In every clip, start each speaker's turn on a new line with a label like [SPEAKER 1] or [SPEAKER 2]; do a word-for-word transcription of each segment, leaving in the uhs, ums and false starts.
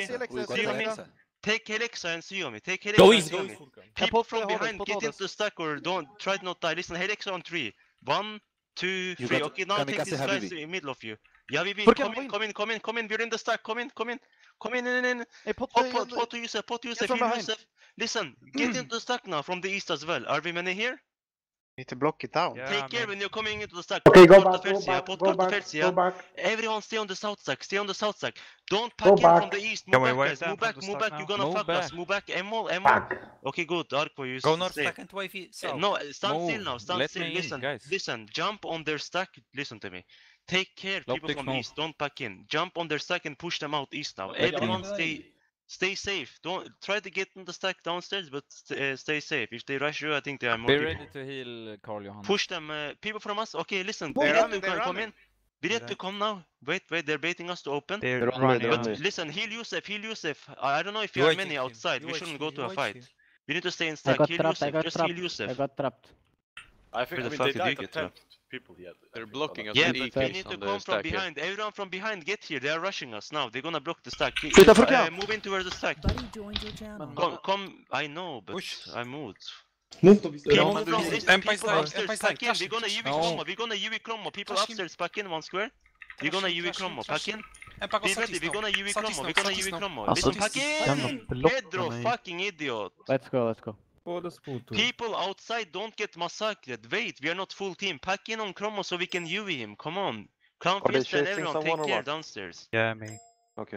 [SPEAKER 1] See me. Take Helexa and Suomi. Take Helexa
[SPEAKER 2] Go
[SPEAKER 1] and
[SPEAKER 2] east, go
[SPEAKER 1] Suomi.
[SPEAKER 2] east.
[SPEAKER 1] People from behind, get into the stack or don't try not die. Listen, Helexa on three. One, two, three. Okay, now take these guys in the middle of you. Yeah, we win. Come in, come in, come in, come in. We're in the stack. Come in, come in, come in, in, in. Pot, pot, pot to Yusuf, pot to Yusuf, heal Yusuf. Listen, get into the stack now from the east as well. Are we many here?
[SPEAKER 3] Need to block it down.
[SPEAKER 1] Yeah, Take care man. When you're coming into the stack.
[SPEAKER 4] Okay, go
[SPEAKER 1] Put
[SPEAKER 4] back, go back,
[SPEAKER 1] put
[SPEAKER 4] go back, go back.
[SPEAKER 1] Everyone stay on the south stack. Stay on the south stack. Don't pack in from the east. Move back, guys. Move back, move back. You're gonna
[SPEAKER 5] Move
[SPEAKER 1] fuck
[SPEAKER 5] back.
[SPEAKER 1] us. Move back. Emol, Emol. Okay, good. Arco, you
[SPEAKER 5] Go north
[SPEAKER 1] stay.
[SPEAKER 5] stack and wave south.
[SPEAKER 1] No, stand
[SPEAKER 5] Move.
[SPEAKER 1] still now. Stand
[SPEAKER 5] Let
[SPEAKER 1] still.
[SPEAKER 5] me in,
[SPEAKER 1] Listen,
[SPEAKER 5] guys.
[SPEAKER 1] listen. Jump on their stack. Listen to me. Take care,
[SPEAKER 5] Low
[SPEAKER 1] people
[SPEAKER 5] pick
[SPEAKER 1] from
[SPEAKER 5] move.
[SPEAKER 1] east. Don't pack in. Jump on their stack and push them out east now.
[SPEAKER 2] Wait,
[SPEAKER 1] Everyone
[SPEAKER 2] wait.
[SPEAKER 1] stay. Stay safe. Don't try to get in the stack downstairs, but uh, stay safe. If they rush you, I think they are more.
[SPEAKER 5] Be
[SPEAKER 1] people.
[SPEAKER 5] ready to heal Carl Johan.
[SPEAKER 1] Push them. Uh, people from us. Okay, listen.
[SPEAKER 3] They're
[SPEAKER 1] Biret,
[SPEAKER 3] running,
[SPEAKER 1] you can
[SPEAKER 3] they're
[SPEAKER 1] come
[SPEAKER 3] running.
[SPEAKER 1] in. Biret, to come now. Wait, wait. They're baiting us to open.
[SPEAKER 2] They're
[SPEAKER 3] They're
[SPEAKER 2] running.
[SPEAKER 3] on
[SPEAKER 1] But
[SPEAKER 3] me.
[SPEAKER 1] listen, heal Yusuf, heal Yusuf. I I don't know if you
[SPEAKER 5] You
[SPEAKER 1] are
[SPEAKER 5] wait
[SPEAKER 1] many
[SPEAKER 5] here.
[SPEAKER 1] outside.
[SPEAKER 5] You
[SPEAKER 1] We
[SPEAKER 5] wait
[SPEAKER 1] shouldn't
[SPEAKER 5] here.
[SPEAKER 1] go to
[SPEAKER 5] You
[SPEAKER 1] a
[SPEAKER 5] wait
[SPEAKER 1] fight.
[SPEAKER 5] here.
[SPEAKER 1] We need to stay in
[SPEAKER 6] I
[SPEAKER 1] stack.
[SPEAKER 6] got
[SPEAKER 1] Heal
[SPEAKER 6] trapped, I
[SPEAKER 1] Yusuf.
[SPEAKER 6] got
[SPEAKER 1] Just heal
[SPEAKER 6] trapped.
[SPEAKER 1] Yusuf.
[SPEAKER 6] I got trapped.
[SPEAKER 7] I think
[SPEAKER 1] Where
[SPEAKER 7] I
[SPEAKER 1] the
[SPEAKER 7] mean,
[SPEAKER 1] fuck
[SPEAKER 7] they
[SPEAKER 1] did you
[SPEAKER 7] died
[SPEAKER 1] get
[SPEAKER 7] at ten
[SPEAKER 1] trapped?
[SPEAKER 7] people yet.
[SPEAKER 8] They're blocking us
[SPEAKER 1] Yeah,
[SPEAKER 8] with
[SPEAKER 1] but
[SPEAKER 8] E
[SPEAKER 1] we
[SPEAKER 8] Ks
[SPEAKER 1] need to
[SPEAKER 8] on
[SPEAKER 1] come
[SPEAKER 8] the
[SPEAKER 1] from
[SPEAKER 8] stack here.
[SPEAKER 1] behind. Everyone from behind, get here. They are rushing us now. They're gonna block the stack.
[SPEAKER 3] Flytta för
[SPEAKER 1] Uh,
[SPEAKER 3] kant.
[SPEAKER 1] move in towards the stack.
[SPEAKER 9] Buddy joined your channel.
[SPEAKER 1] Come, come. I know, but
[SPEAKER 5] Push.
[SPEAKER 1] I moved.
[SPEAKER 4] Move to
[SPEAKER 1] People
[SPEAKER 5] No,
[SPEAKER 1] from
[SPEAKER 5] do
[SPEAKER 1] this,
[SPEAKER 5] this. Empire
[SPEAKER 1] people
[SPEAKER 5] stack,
[SPEAKER 1] upstairs,
[SPEAKER 5] Empire
[SPEAKER 1] pack
[SPEAKER 5] stack,
[SPEAKER 1] in.
[SPEAKER 5] touch
[SPEAKER 1] We're
[SPEAKER 5] him,
[SPEAKER 1] gonna
[SPEAKER 5] touch
[SPEAKER 1] U V
[SPEAKER 5] him.
[SPEAKER 1] Chromo.
[SPEAKER 5] No.
[SPEAKER 1] We're gonna U V Chromo. People
[SPEAKER 5] Touch him.
[SPEAKER 1] upstairs, pack in one square. We're
[SPEAKER 5] Touch
[SPEAKER 1] gonna
[SPEAKER 5] him,
[SPEAKER 1] U V
[SPEAKER 5] touch him,
[SPEAKER 1] Chromo.
[SPEAKER 5] touch
[SPEAKER 1] Pack
[SPEAKER 5] him.
[SPEAKER 1] in.
[SPEAKER 5] Empire
[SPEAKER 1] Be
[SPEAKER 5] go
[SPEAKER 1] ready.
[SPEAKER 5] southeast
[SPEAKER 1] We're
[SPEAKER 5] now.
[SPEAKER 1] gonna U V
[SPEAKER 5] Southeast
[SPEAKER 1] Chromo.
[SPEAKER 5] now,
[SPEAKER 1] We're gonna
[SPEAKER 5] southeast
[SPEAKER 1] U V
[SPEAKER 5] now.
[SPEAKER 1] Chromo.
[SPEAKER 6] Alltså,
[SPEAKER 1] Listen, pack
[SPEAKER 6] jävla
[SPEAKER 1] in.
[SPEAKER 6] block
[SPEAKER 1] Pedro,
[SPEAKER 6] på mig.
[SPEAKER 1] fucking idiot.
[SPEAKER 6] Let's go, let's go.
[SPEAKER 1] People outside don't get massacred. Wait, we are not full team. Pack in on Chromo so we can U V him. Come on. Clown
[SPEAKER 3] Are they
[SPEAKER 1] Fist and
[SPEAKER 3] chasing
[SPEAKER 1] everyone,
[SPEAKER 3] someone
[SPEAKER 1] take
[SPEAKER 3] or
[SPEAKER 1] care
[SPEAKER 3] what?
[SPEAKER 1] downstairs.
[SPEAKER 2] Yeah, me.
[SPEAKER 3] Okay.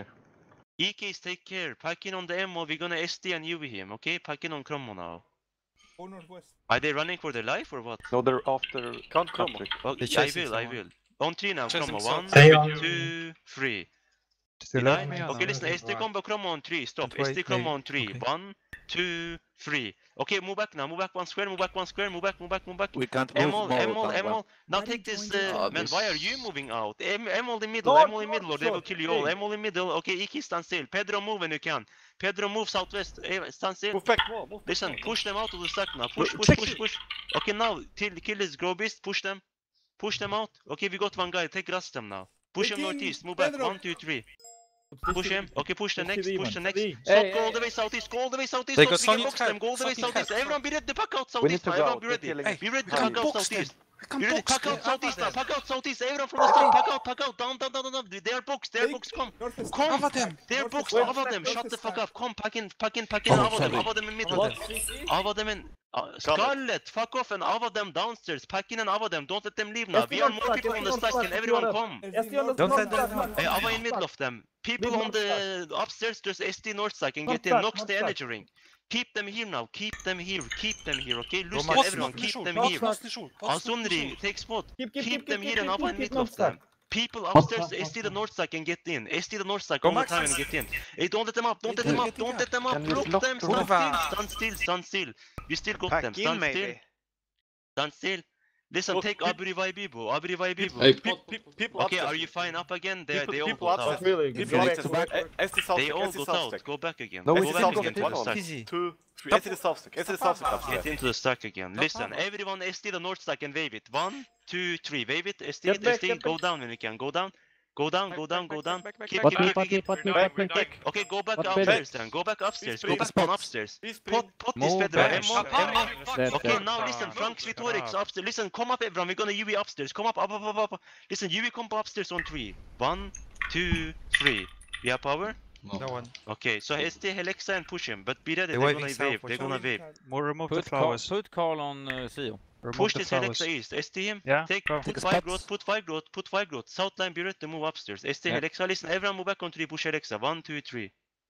[SPEAKER 1] E Ks, take care. Pack in on the ammo. We're gonna S D and U V him, okay? Pack in on Chromo now.
[SPEAKER 2] Go northwest.
[SPEAKER 1] Are they running for their life or what?
[SPEAKER 3] No, they're after.
[SPEAKER 7] Can't come.
[SPEAKER 3] Patrick.
[SPEAKER 1] Oh,
[SPEAKER 5] They're
[SPEAKER 1] I
[SPEAKER 5] chasing
[SPEAKER 1] will, I
[SPEAKER 5] someone.
[SPEAKER 1] will. On three now,
[SPEAKER 5] Chasing
[SPEAKER 1] Chromo.
[SPEAKER 5] south.
[SPEAKER 1] One, two, three.
[SPEAKER 2] Still
[SPEAKER 1] Did I?
[SPEAKER 2] have me on.
[SPEAKER 1] Okay, listen, S D combo Chromo on three. Stop.
[SPEAKER 2] Don't
[SPEAKER 1] S D
[SPEAKER 2] wait,
[SPEAKER 1] Chromo
[SPEAKER 2] play.
[SPEAKER 1] on three.
[SPEAKER 2] Okay.
[SPEAKER 1] One, two, three. Okay, move back now. Move back one square. Move back one square. Move back, move back, move back.
[SPEAKER 8] We can't move
[SPEAKER 1] Emol,
[SPEAKER 8] more.
[SPEAKER 1] Emol,
[SPEAKER 8] Kangba.
[SPEAKER 1] Emol. Now
[SPEAKER 9] Buddy
[SPEAKER 1] take this.
[SPEAKER 9] joined your
[SPEAKER 1] Uh,
[SPEAKER 8] channel.
[SPEAKER 1] man, why are you
[SPEAKER 8] This-
[SPEAKER 1] moving out? Em Emol in middle.
[SPEAKER 2] North,
[SPEAKER 1] Emol in middle, or
[SPEAKER 2] north,
[SPEAKER 1] they will
[SPEAKER 2] short,
[SPEAKER 1] kill you all.
[SPEAKER 2] hey.
[SPEAKER 1] Emol in middle. Okay, Iki stand still. Pedro move when you can. Pedro move southwest. Eh, stand still.
[SPEAKER 7] Move back more. Move back
[SPEAKER 1] Listen,
[SPEAKER 7] more.
[SPEAKER 1] push them out of the stack now. Push, push,
[SPEAKER 3] check
[SPEAKER 1] push,
[SPEAKER 3] it.
[SPEAKER 1] push. Okay, now till kill this grow beast. Push them. Push them out. Okay, we got one guy. Take rust them now. Push him
[SPEAKER 2] Wait in,
[SPEAKER 1] northeast. Move back.
[SPEAKER 2] Pedro.
[SPEAKER 1] One, two, three. Push him. Okay, push the
[SPEAKER 2] Push
[SPEAKER 1] next.
[SPEAKER 2] the
[SPEAKER 1] Push the
[SPEAKER 2] demon.
[SPEAKER 1] next.
[SPEAKER 2] Hey,
[SPEAKER 1] Stop.
[SPEAKER 4] hey,
[SPEAKER 1] Go all
[SPEAKER 4] hey.
[SPEAKER 1] the way southeast. Go all the way southeast.
[SPEAKER 5] They
[SPEAKER 1] Don't
[SPEAKER 5] got
[SPEAKER 1] forget
[SPEAKER 5] Sonic
[SPEAKER 1] box them.
[SPEAKER 5] help,
[SPEAKER 1] Go all the way
[SPEAKER 5] Sonic
[SPEAKER 1] southeast.
[SPEAKER 5] help.
[SPEAKER 1] Everyone be ready to pack out
[SPEAKER 3] We need
[SPEAKER 1] southeast
[SPEAKER 3] to
[SPEAKER 1] now.
[SPEAKER 3] go
[SPEAKER 1] Everyone
[SPEAKER 3] out.
[SPEAKER 1] be
[SPEAKER 3] They're
[SPEAKER 1] ready.
[SPEAKER 3] killing
[SPEAKER 5] Hey,
[SPEAKER 3] us.
[SPEAKER 1] Be ready
[SPEAKER 5] we
[SPEAKER 1] to
[SPEAKER 5] can
[SPEAKER 1] pack out
[SPEAKER 5] box them.
[SPEAKER 1] southeast.
[SPEAKER 5] We can
[SPEAKER 1] Be ready.
[SPEAKER 5] box
[SPEAKER 1] Pack
[SPEAKER 5] them.
[SPEAKER 1] out southeast now.
[SPEAKER 5] Cover them.
[SPEAKER 1] Pack out southeast. Everyone from the start. Pack out. Pack out. Down, down, down, down, down. They are boxed. They are
[SPEAKER 2] Take-
[SPEAKER 1] boxed. Come.
[SPEAKER 2] Northwest.
[SPEAKER 1] Come.
[SPEAKER 5] Cover them.
[SPEAKER 1] They are
[SPEAKER 2] North
[SPEAKER 1] boxed.
[SPEAKER 2] is
[SPEAKER 1] Ava
[SPEAKER 2] stack,
[SPEAKER 1] them.
[SPEAKER 2] north
[SPEAKER 1] Shut
[SPEAKER 2] is
[SPEAKER 1] the fuck
[SPEAKER 2] stack.
[SPEAKER 1] up. Come. Pack in. Pack in. Pack in.
[SPEAKER 5] Oh,
[SPEAKER 1] Ava them.
[SPEAKER 5] sorry.
[SPEAKER 1] Ava them in middle.
[SPEAKER 2] What?
[SPEAKER 1] Ava them in. Uh, Scarlet, fuck off and Ava them downstairs. Pack in and Ava them. Don't let them leave now. We are more people on the stack. Can everyone come?
[SPEAKER 2] Don't let them.
[SPEAKER 1] Hey, Ava in middle of them. People on the upstairs, there's S D north side can get in. Knocks the energy ring. Keep them here now. Keep them here. Keep them here. Okay, Lucian,
[SPEAKER 5] Max,
[SPEAKER 1] everyone,
[SPEAKER 5] Max,
[SPEAKER 1] keep
[SPEAKER 5] Max,
[SPEAKER 1] them
[SPEAKER 5] Max,
[SPEAKER 1] here.
[SPEAKER 5] Max, Max, Max,
[SPEAKER 1] Asunri, take spot.
[SPEAKER 4] Keep,
[SPEAKER 1] Keep,
[SPEAKER 4] keep, keep,
[SPEAKER 1] them
[SPEAKER 4] keep,
[SPEAKER 1] here and
[SPEAKER 4] keep,
[SPEAKER 1] Ava in
[SPEAKER 4] keep,
[SPEAKER 1] middle of
[SPEAKER 4] keep,
[SPEAKER 1] them. People upstairs, S D the north side can get in. S D the north side
[SPEAKER 5] Go
[SPEAKER 1] all the
[SPEAKER 5] Max,
[SPEAKER 1] time
[SPEAKER 5] Max.
[SPEAKER 1] and get in. Hey, don't let them up. Don't let them up. Don't let them up.
[SPEAKER 3] Can you
[SPEAKER 1] Block
[SPEAKER 3] block
[SPEAKER 1] them.
[SPEAKER 3] the
[SPEAKER 1] Stand
[SPEAKER 5] roof?
[SPEAKER 1] still. Stand still. Stand still. We still got them.
[SPEAKER 3] Pack in,
[SPEAKER 1] Stand still.
[SPEAKER 3] maybe.
[SPEAKER 1] Stand still. Listen,
[SPEAKER 7] Look,
[SPEAKER 1] take
[SPEAKER 7] peop-
[SPEAKER 1] Abri Vaibibu. Abri Vaibibu.
[SPEAKER 8] Hey,
[SPEAKER 7] People, people, people
[SPEAKER 1] Okay,
[SPEAKER 7] upstairs.
[SPEAKER 1] are you fine up again? They,
[SPEAKER 7] People-
[SPEAKER 1] they all
[SPEAKER 7] people
[SPEAKER 1] got
[SPEAKER 7] upstairs.
[SPEAKER 1] out.
[SPEAKER 4] Really?
[SPEAKER 7] People
[SPEAKER 4] Go back,
[SPEAKER 7] upstairs.
[SPEAKER 4] go back.
[SPEAKER 7] Eh, S D south
[SPEAKER 1] They
[SPEAKER 7] stack,
[SPEAKER 1] all
[SPEAKER 7] S D
[SPEAKER 1] got
[SPEAKER 7] south
[SPEAKER 1] out.
[SPEAKER 7] stack.
[SPEAKER 1] Go back again.
[SPEAKER 3] No,
[SPEAKER 1] Go
[SPEAKER 3] it's
[SPEAKER 1] back
[SPEAKER 3] south
[SPEAKER 1] again
[SPEAKER 3] of
[SPEAKER 1] to
[SPEAKER 3] the
[SPEAKER 1] the stack.
[SPEAKER 5] Easy.
[SPEAKER 7] Two, three. S D south stack. S D south stack upstairs.
[SPEAKER 1] Get into the stack again.
[SPEAKER 5] No
[SPEAKER 1] Listen,
[SPEAKER 5] problem.
[SPEAKER 1] everyone S D the north stack and wave it. One, two, three. Wave it. S D
[SPEAKER 4] Get
[SPEAKER 1] it.
[SPEAKER 4] back,
[SPEAKER 1] S D
[SPEAKER 4] get
[SPEAKER 1] it. Go
[SPEAKER 4] back.
[SPEAKER 1] down when you can. Go down. Go down. Go down. Go down. Keep,
[SPEAKER 6] Pot
[SPEAKER 1] keep,
[SPEAKER 6] me,
[SPEAKER 1] keep,
[SPEAKER 6] pot me,
[SPEAKER 1] keep.
[SPEAKER 6] pot me,
[SPEAKER 7] Back,
[SPEAKER 6] pot me.
[SPEAKER 7] back.
[SPEAKER 1] Okay, go back
[SPEAKER 6] What
[SPEAKER 1] upstairs then. Go back upstairs. Go
[SPEAKER 7] Please,
[SPEAKER 1] back
[SPEAKER 5] please.
[SPEAKER 1] on upstairs.
[SPEAKER 7] Please,
[SPEAKER 1] Pot,
[SPEAKER 7] please.
[SPEAKER 1] pot this
[SPEAKER 5] Move
[SPEAKER 1] Pedro.
[SPEAKER 5] back.
[SPEAKER 1] Emmo, Emmo.
[SPEAKER 6] Dead,
[SPEAKER 1] Okay,
[SPEAKER 6] dead.
[SPEAKER 1] now listen, Frank Svitorix upstairs. Listen, come up everyone. We're gonna U V upstairs. Come up, up, up, up, up. Listen, U V combo upstairs on three. One, two, three. We have power?
[SPEAKER 2] No one.
[SPEAKER 1] Okay, so S T Helexa and push him, but be ready.
[SPEAKER 2] They're
[SPEAKER 1] They're
[SPEAKER 2] waving
[SPEAKER 1] gonna
[SPEAKER 2] south
[SPEAKER 1] wave.
[SPEAKER 2] for
[SPEAKER 1] They're
[SPEAKER 2] some
[SPEAKER 1] gonna wave.
[SPEAKER 2] More remove the
[SPEAKER 5] Put Carl,
[SPEAKER 2] flowers.
[SPEAKER 5] put Carl on uh, Theo.
[SPEAKER 2] Remove
[SPEAKER 1] Push
[SPEAKER 2] the
[SPEAKER 1] this
[SPEAKER 2] flowers.
[SPEAKER 1] Helexa east. S T him.
[SPEAKER 2] Yeah,
[SPEAKER 1] Take,
[SPEAKER 2] go.
[SPEAKER 1] put
[SPEAKER 6] Take
[SPEAKER 1] five
[SPEAKER 6] spots.
[SPEAKER 1] growth, put five growth, put five growth. South line, be ready to move upstairs. S T
[SPEAKER 5] Yeah.
[SPEAKER 1] Helexa, listen, everyone move back on three, push Helexa. One, two, three.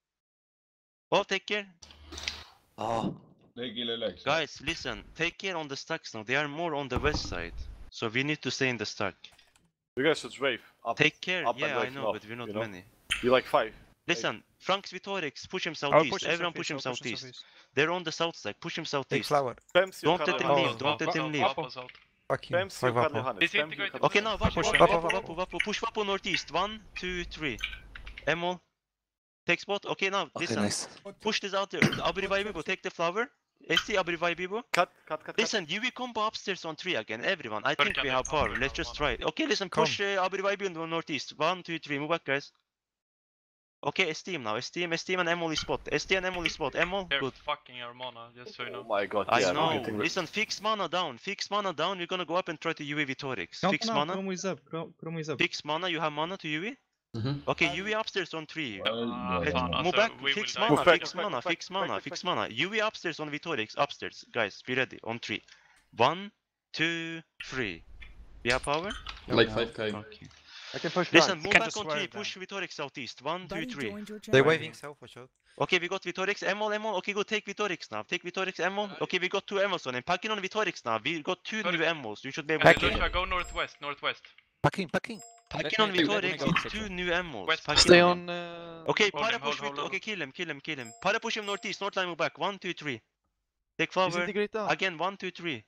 [SPEAKER 1] Oh, take care.
[SPEAKER 8] Oh.
[SPEAKER 1] Guys, listen, take care on the stacks now. They are more on the west side. So we need to stay in the stack.
[SPEAKER 7] You guys should wave. Up.
[SPEAKER 1] Take care.
[SPEAKER 7] up and
[SPEAKER 1] Yeah, I
[SPEAKER 7] wave
[SPEAKER 1] know,
[SPEAKER 7] north,
[SPEAKER 1] but we're not
[SPEAKER 7] you know?
[SPEAKER 1] many.
[SPEAKER 7] You like five.
[SPEAKER 1] Listen, Frank Svitorix, push him
[SPEAKER 2] I'll
[SPEAKER 1] southeast.
[SPEAKER 2] push him
[SPEAKER 1] Everyone push him
[SPEAKER 2] southeast, I'll push him
[SPEAKER 1] southeast. They're on the south side. Push him
[SPEAKER 2] Take
[SPEAKER 1] southeast.
[SPEAKER 2] flower.
[SPEAKER 7] Fems, you
[SPEAKER 1] Don't
[SPEAKER 7] can
[SPEAKER 1] let him
[SPEAKER 7] Johannes.
[SPEAKER 1] leave. Don't let him leave.
[SPEAKER 2] Fuck you.
[SPEAKER 7] Fems, you
[SPEAKER 2] Five
[SPEAKER 7] can
[SPEAKER 2] up.
[SPEAKER 7] Johannes. Fems, you can
[SPEAKER 1] Okay, now Vapu,
[SPEAKER 2] Push
[SPEAKER 1] Vapu,
[SPEAKER 2] him.
[SPEAKER 1] Vapu, Vapu, Vapu, push Vapu northeast. One, two, three. Emol, take spot. Okay, now
[SPEAKER 8] Okay,
[SPEAKER 1] listen.
[SPEAKER 8] nice.
[SPEAKER 1] Push this out there. Abri Vaibibu, take the flower. S T Abri Vaibibu.
[SPEAKER 7] Cut, cut, cut, cut.
[SPEAKER 1] Listen, U V combo upstairs on three again. Everyone, I think we have power. Let's just try it. Okay, listen, push uh, Abri Vaibibu in the northeast. One, two, three. Move back, guys. Okay, esteem now. Esteem, esteem and Emily spot. S T and Emily spot. Emil,
[SPEAKER 4] They're
[SPEAKER 1] good.
[SPEAKER 4] fucking your mana, just so you
[SPEAKER 7] Oh
[SPEAKER 4] know.
[SPEAKER 7] my god,
[SPEAKER 1] I
[SPEAKER 7] yeah,
[SPEAKER 1] know.
[SPEAKER 7] I'm getting
[SPEAKER 1] Listen, fix mana down. Fix mana down. We're gonna go up and try to U A Vitorix.
[SPEAKER 2] No,
[SPEAKER 1] Fix
[SPEAKER 2] no,
[SPEAKER 1] mana.
[SPEAKER 2] Chromo is up. Chromo Chromo is up.
[SPEAKER 1] Fix mana. You have mana to U A?
[SPEAKER 6] Mhm.
[SPEAKER 1] Okay, U A upstairs on three.
[SPEAKER 4] Ah,
[SPEAKER 1] Let's
[SPEAKER 4] fan,
[SPEAKER 1] move
[SPEAKER 4] alltså,
[SPEAKER 1] back.
[SPEAKER 4] we
[SPEAKER 1] Fix
[SPEAKER 4] will die.
[SPEAKER 1] mana.
[SPEAKER 7] Move back,
[SPEAKER 1] Fix
[SPEAKER 7] move back,
[SPEAKER 1] mana.
[SPEAKER 7] move back,
[SPEAKER 1] Fix
[SPEAKER 7] back,
[SPEAKER 1] mana.
[SPEAKER 7] back,
[SPEAKER 1] Fix
[SPEAKER 7] back.
[SPEAKER 1] mana. U A upstairs on Vitorix. Upstairs. Guys, be ready. On three. One, two, three. We have power?
[SPEAKER 6] Like five K.
[SPEAKER 1] Okay.
[SPEAKER 3] I can push
[SPEAKER 1] Listen,
[SPEAKER 3] right.
[SPEAKER 1] move
[SPEAKER 2] can
[SPEAKER 1] back
[SPEAKER 2] just
[SPEAKER 1] on
[SPEAKER 2] swear
[SPEAKER 1] three.
[SPEAKER 2] them.
[SPEAKER 1] Push Vitorix southeast. One, two, three.
[SPEAKER 2] They waving south for sure.
[SPEAKER 1] Okay, we got Vitorix. Emil, Emil. Okay, go take Vitorix now. Take Vitorix, Emil. Okay, we got two Emils on him. Pack in on Vitorix now. We got two new Emils. You should be able
[SPEAKER 4] Okay,
[SPEAKER 1] to
[SPEAKER 4] Lucia, go northwest, northwest.
[SPEAKER 5] Packing, packing.
[SPEAKER 1] pack
[SPEAKER 5] Let
[SPEAKER 1] in on
[SPEAKER 5] me- let me
[SPEAKER 1] Vitorix.
[SPEAKER 5] go
[SPEAKER 1] It's
[SPEAKER 5] section.
[SPEAKER 1] two new Emils.
[SPEAKER 4] West.
[SPEAKER 1] Pack in
[SPEAKER 5] Stay
[SPEAKER 1] on him.
[SPEAKER 5] on... Uh...
[SPEAKER 1] Okay,
[SPEAKER 4] Hold
[SPEAKER 1] para
[SPEAKER 4] him, hold,
[SPEAKER 1] push
[SPEAKER 4] hold,
[SPEAKER 1] Vit-
[SPEAKER 4] hold.
[SPEAKER 1] Okay, kill him, kill him, kill him. Para push him northeast. North line move back. One, two, three. Take flower. Again, one, two, three.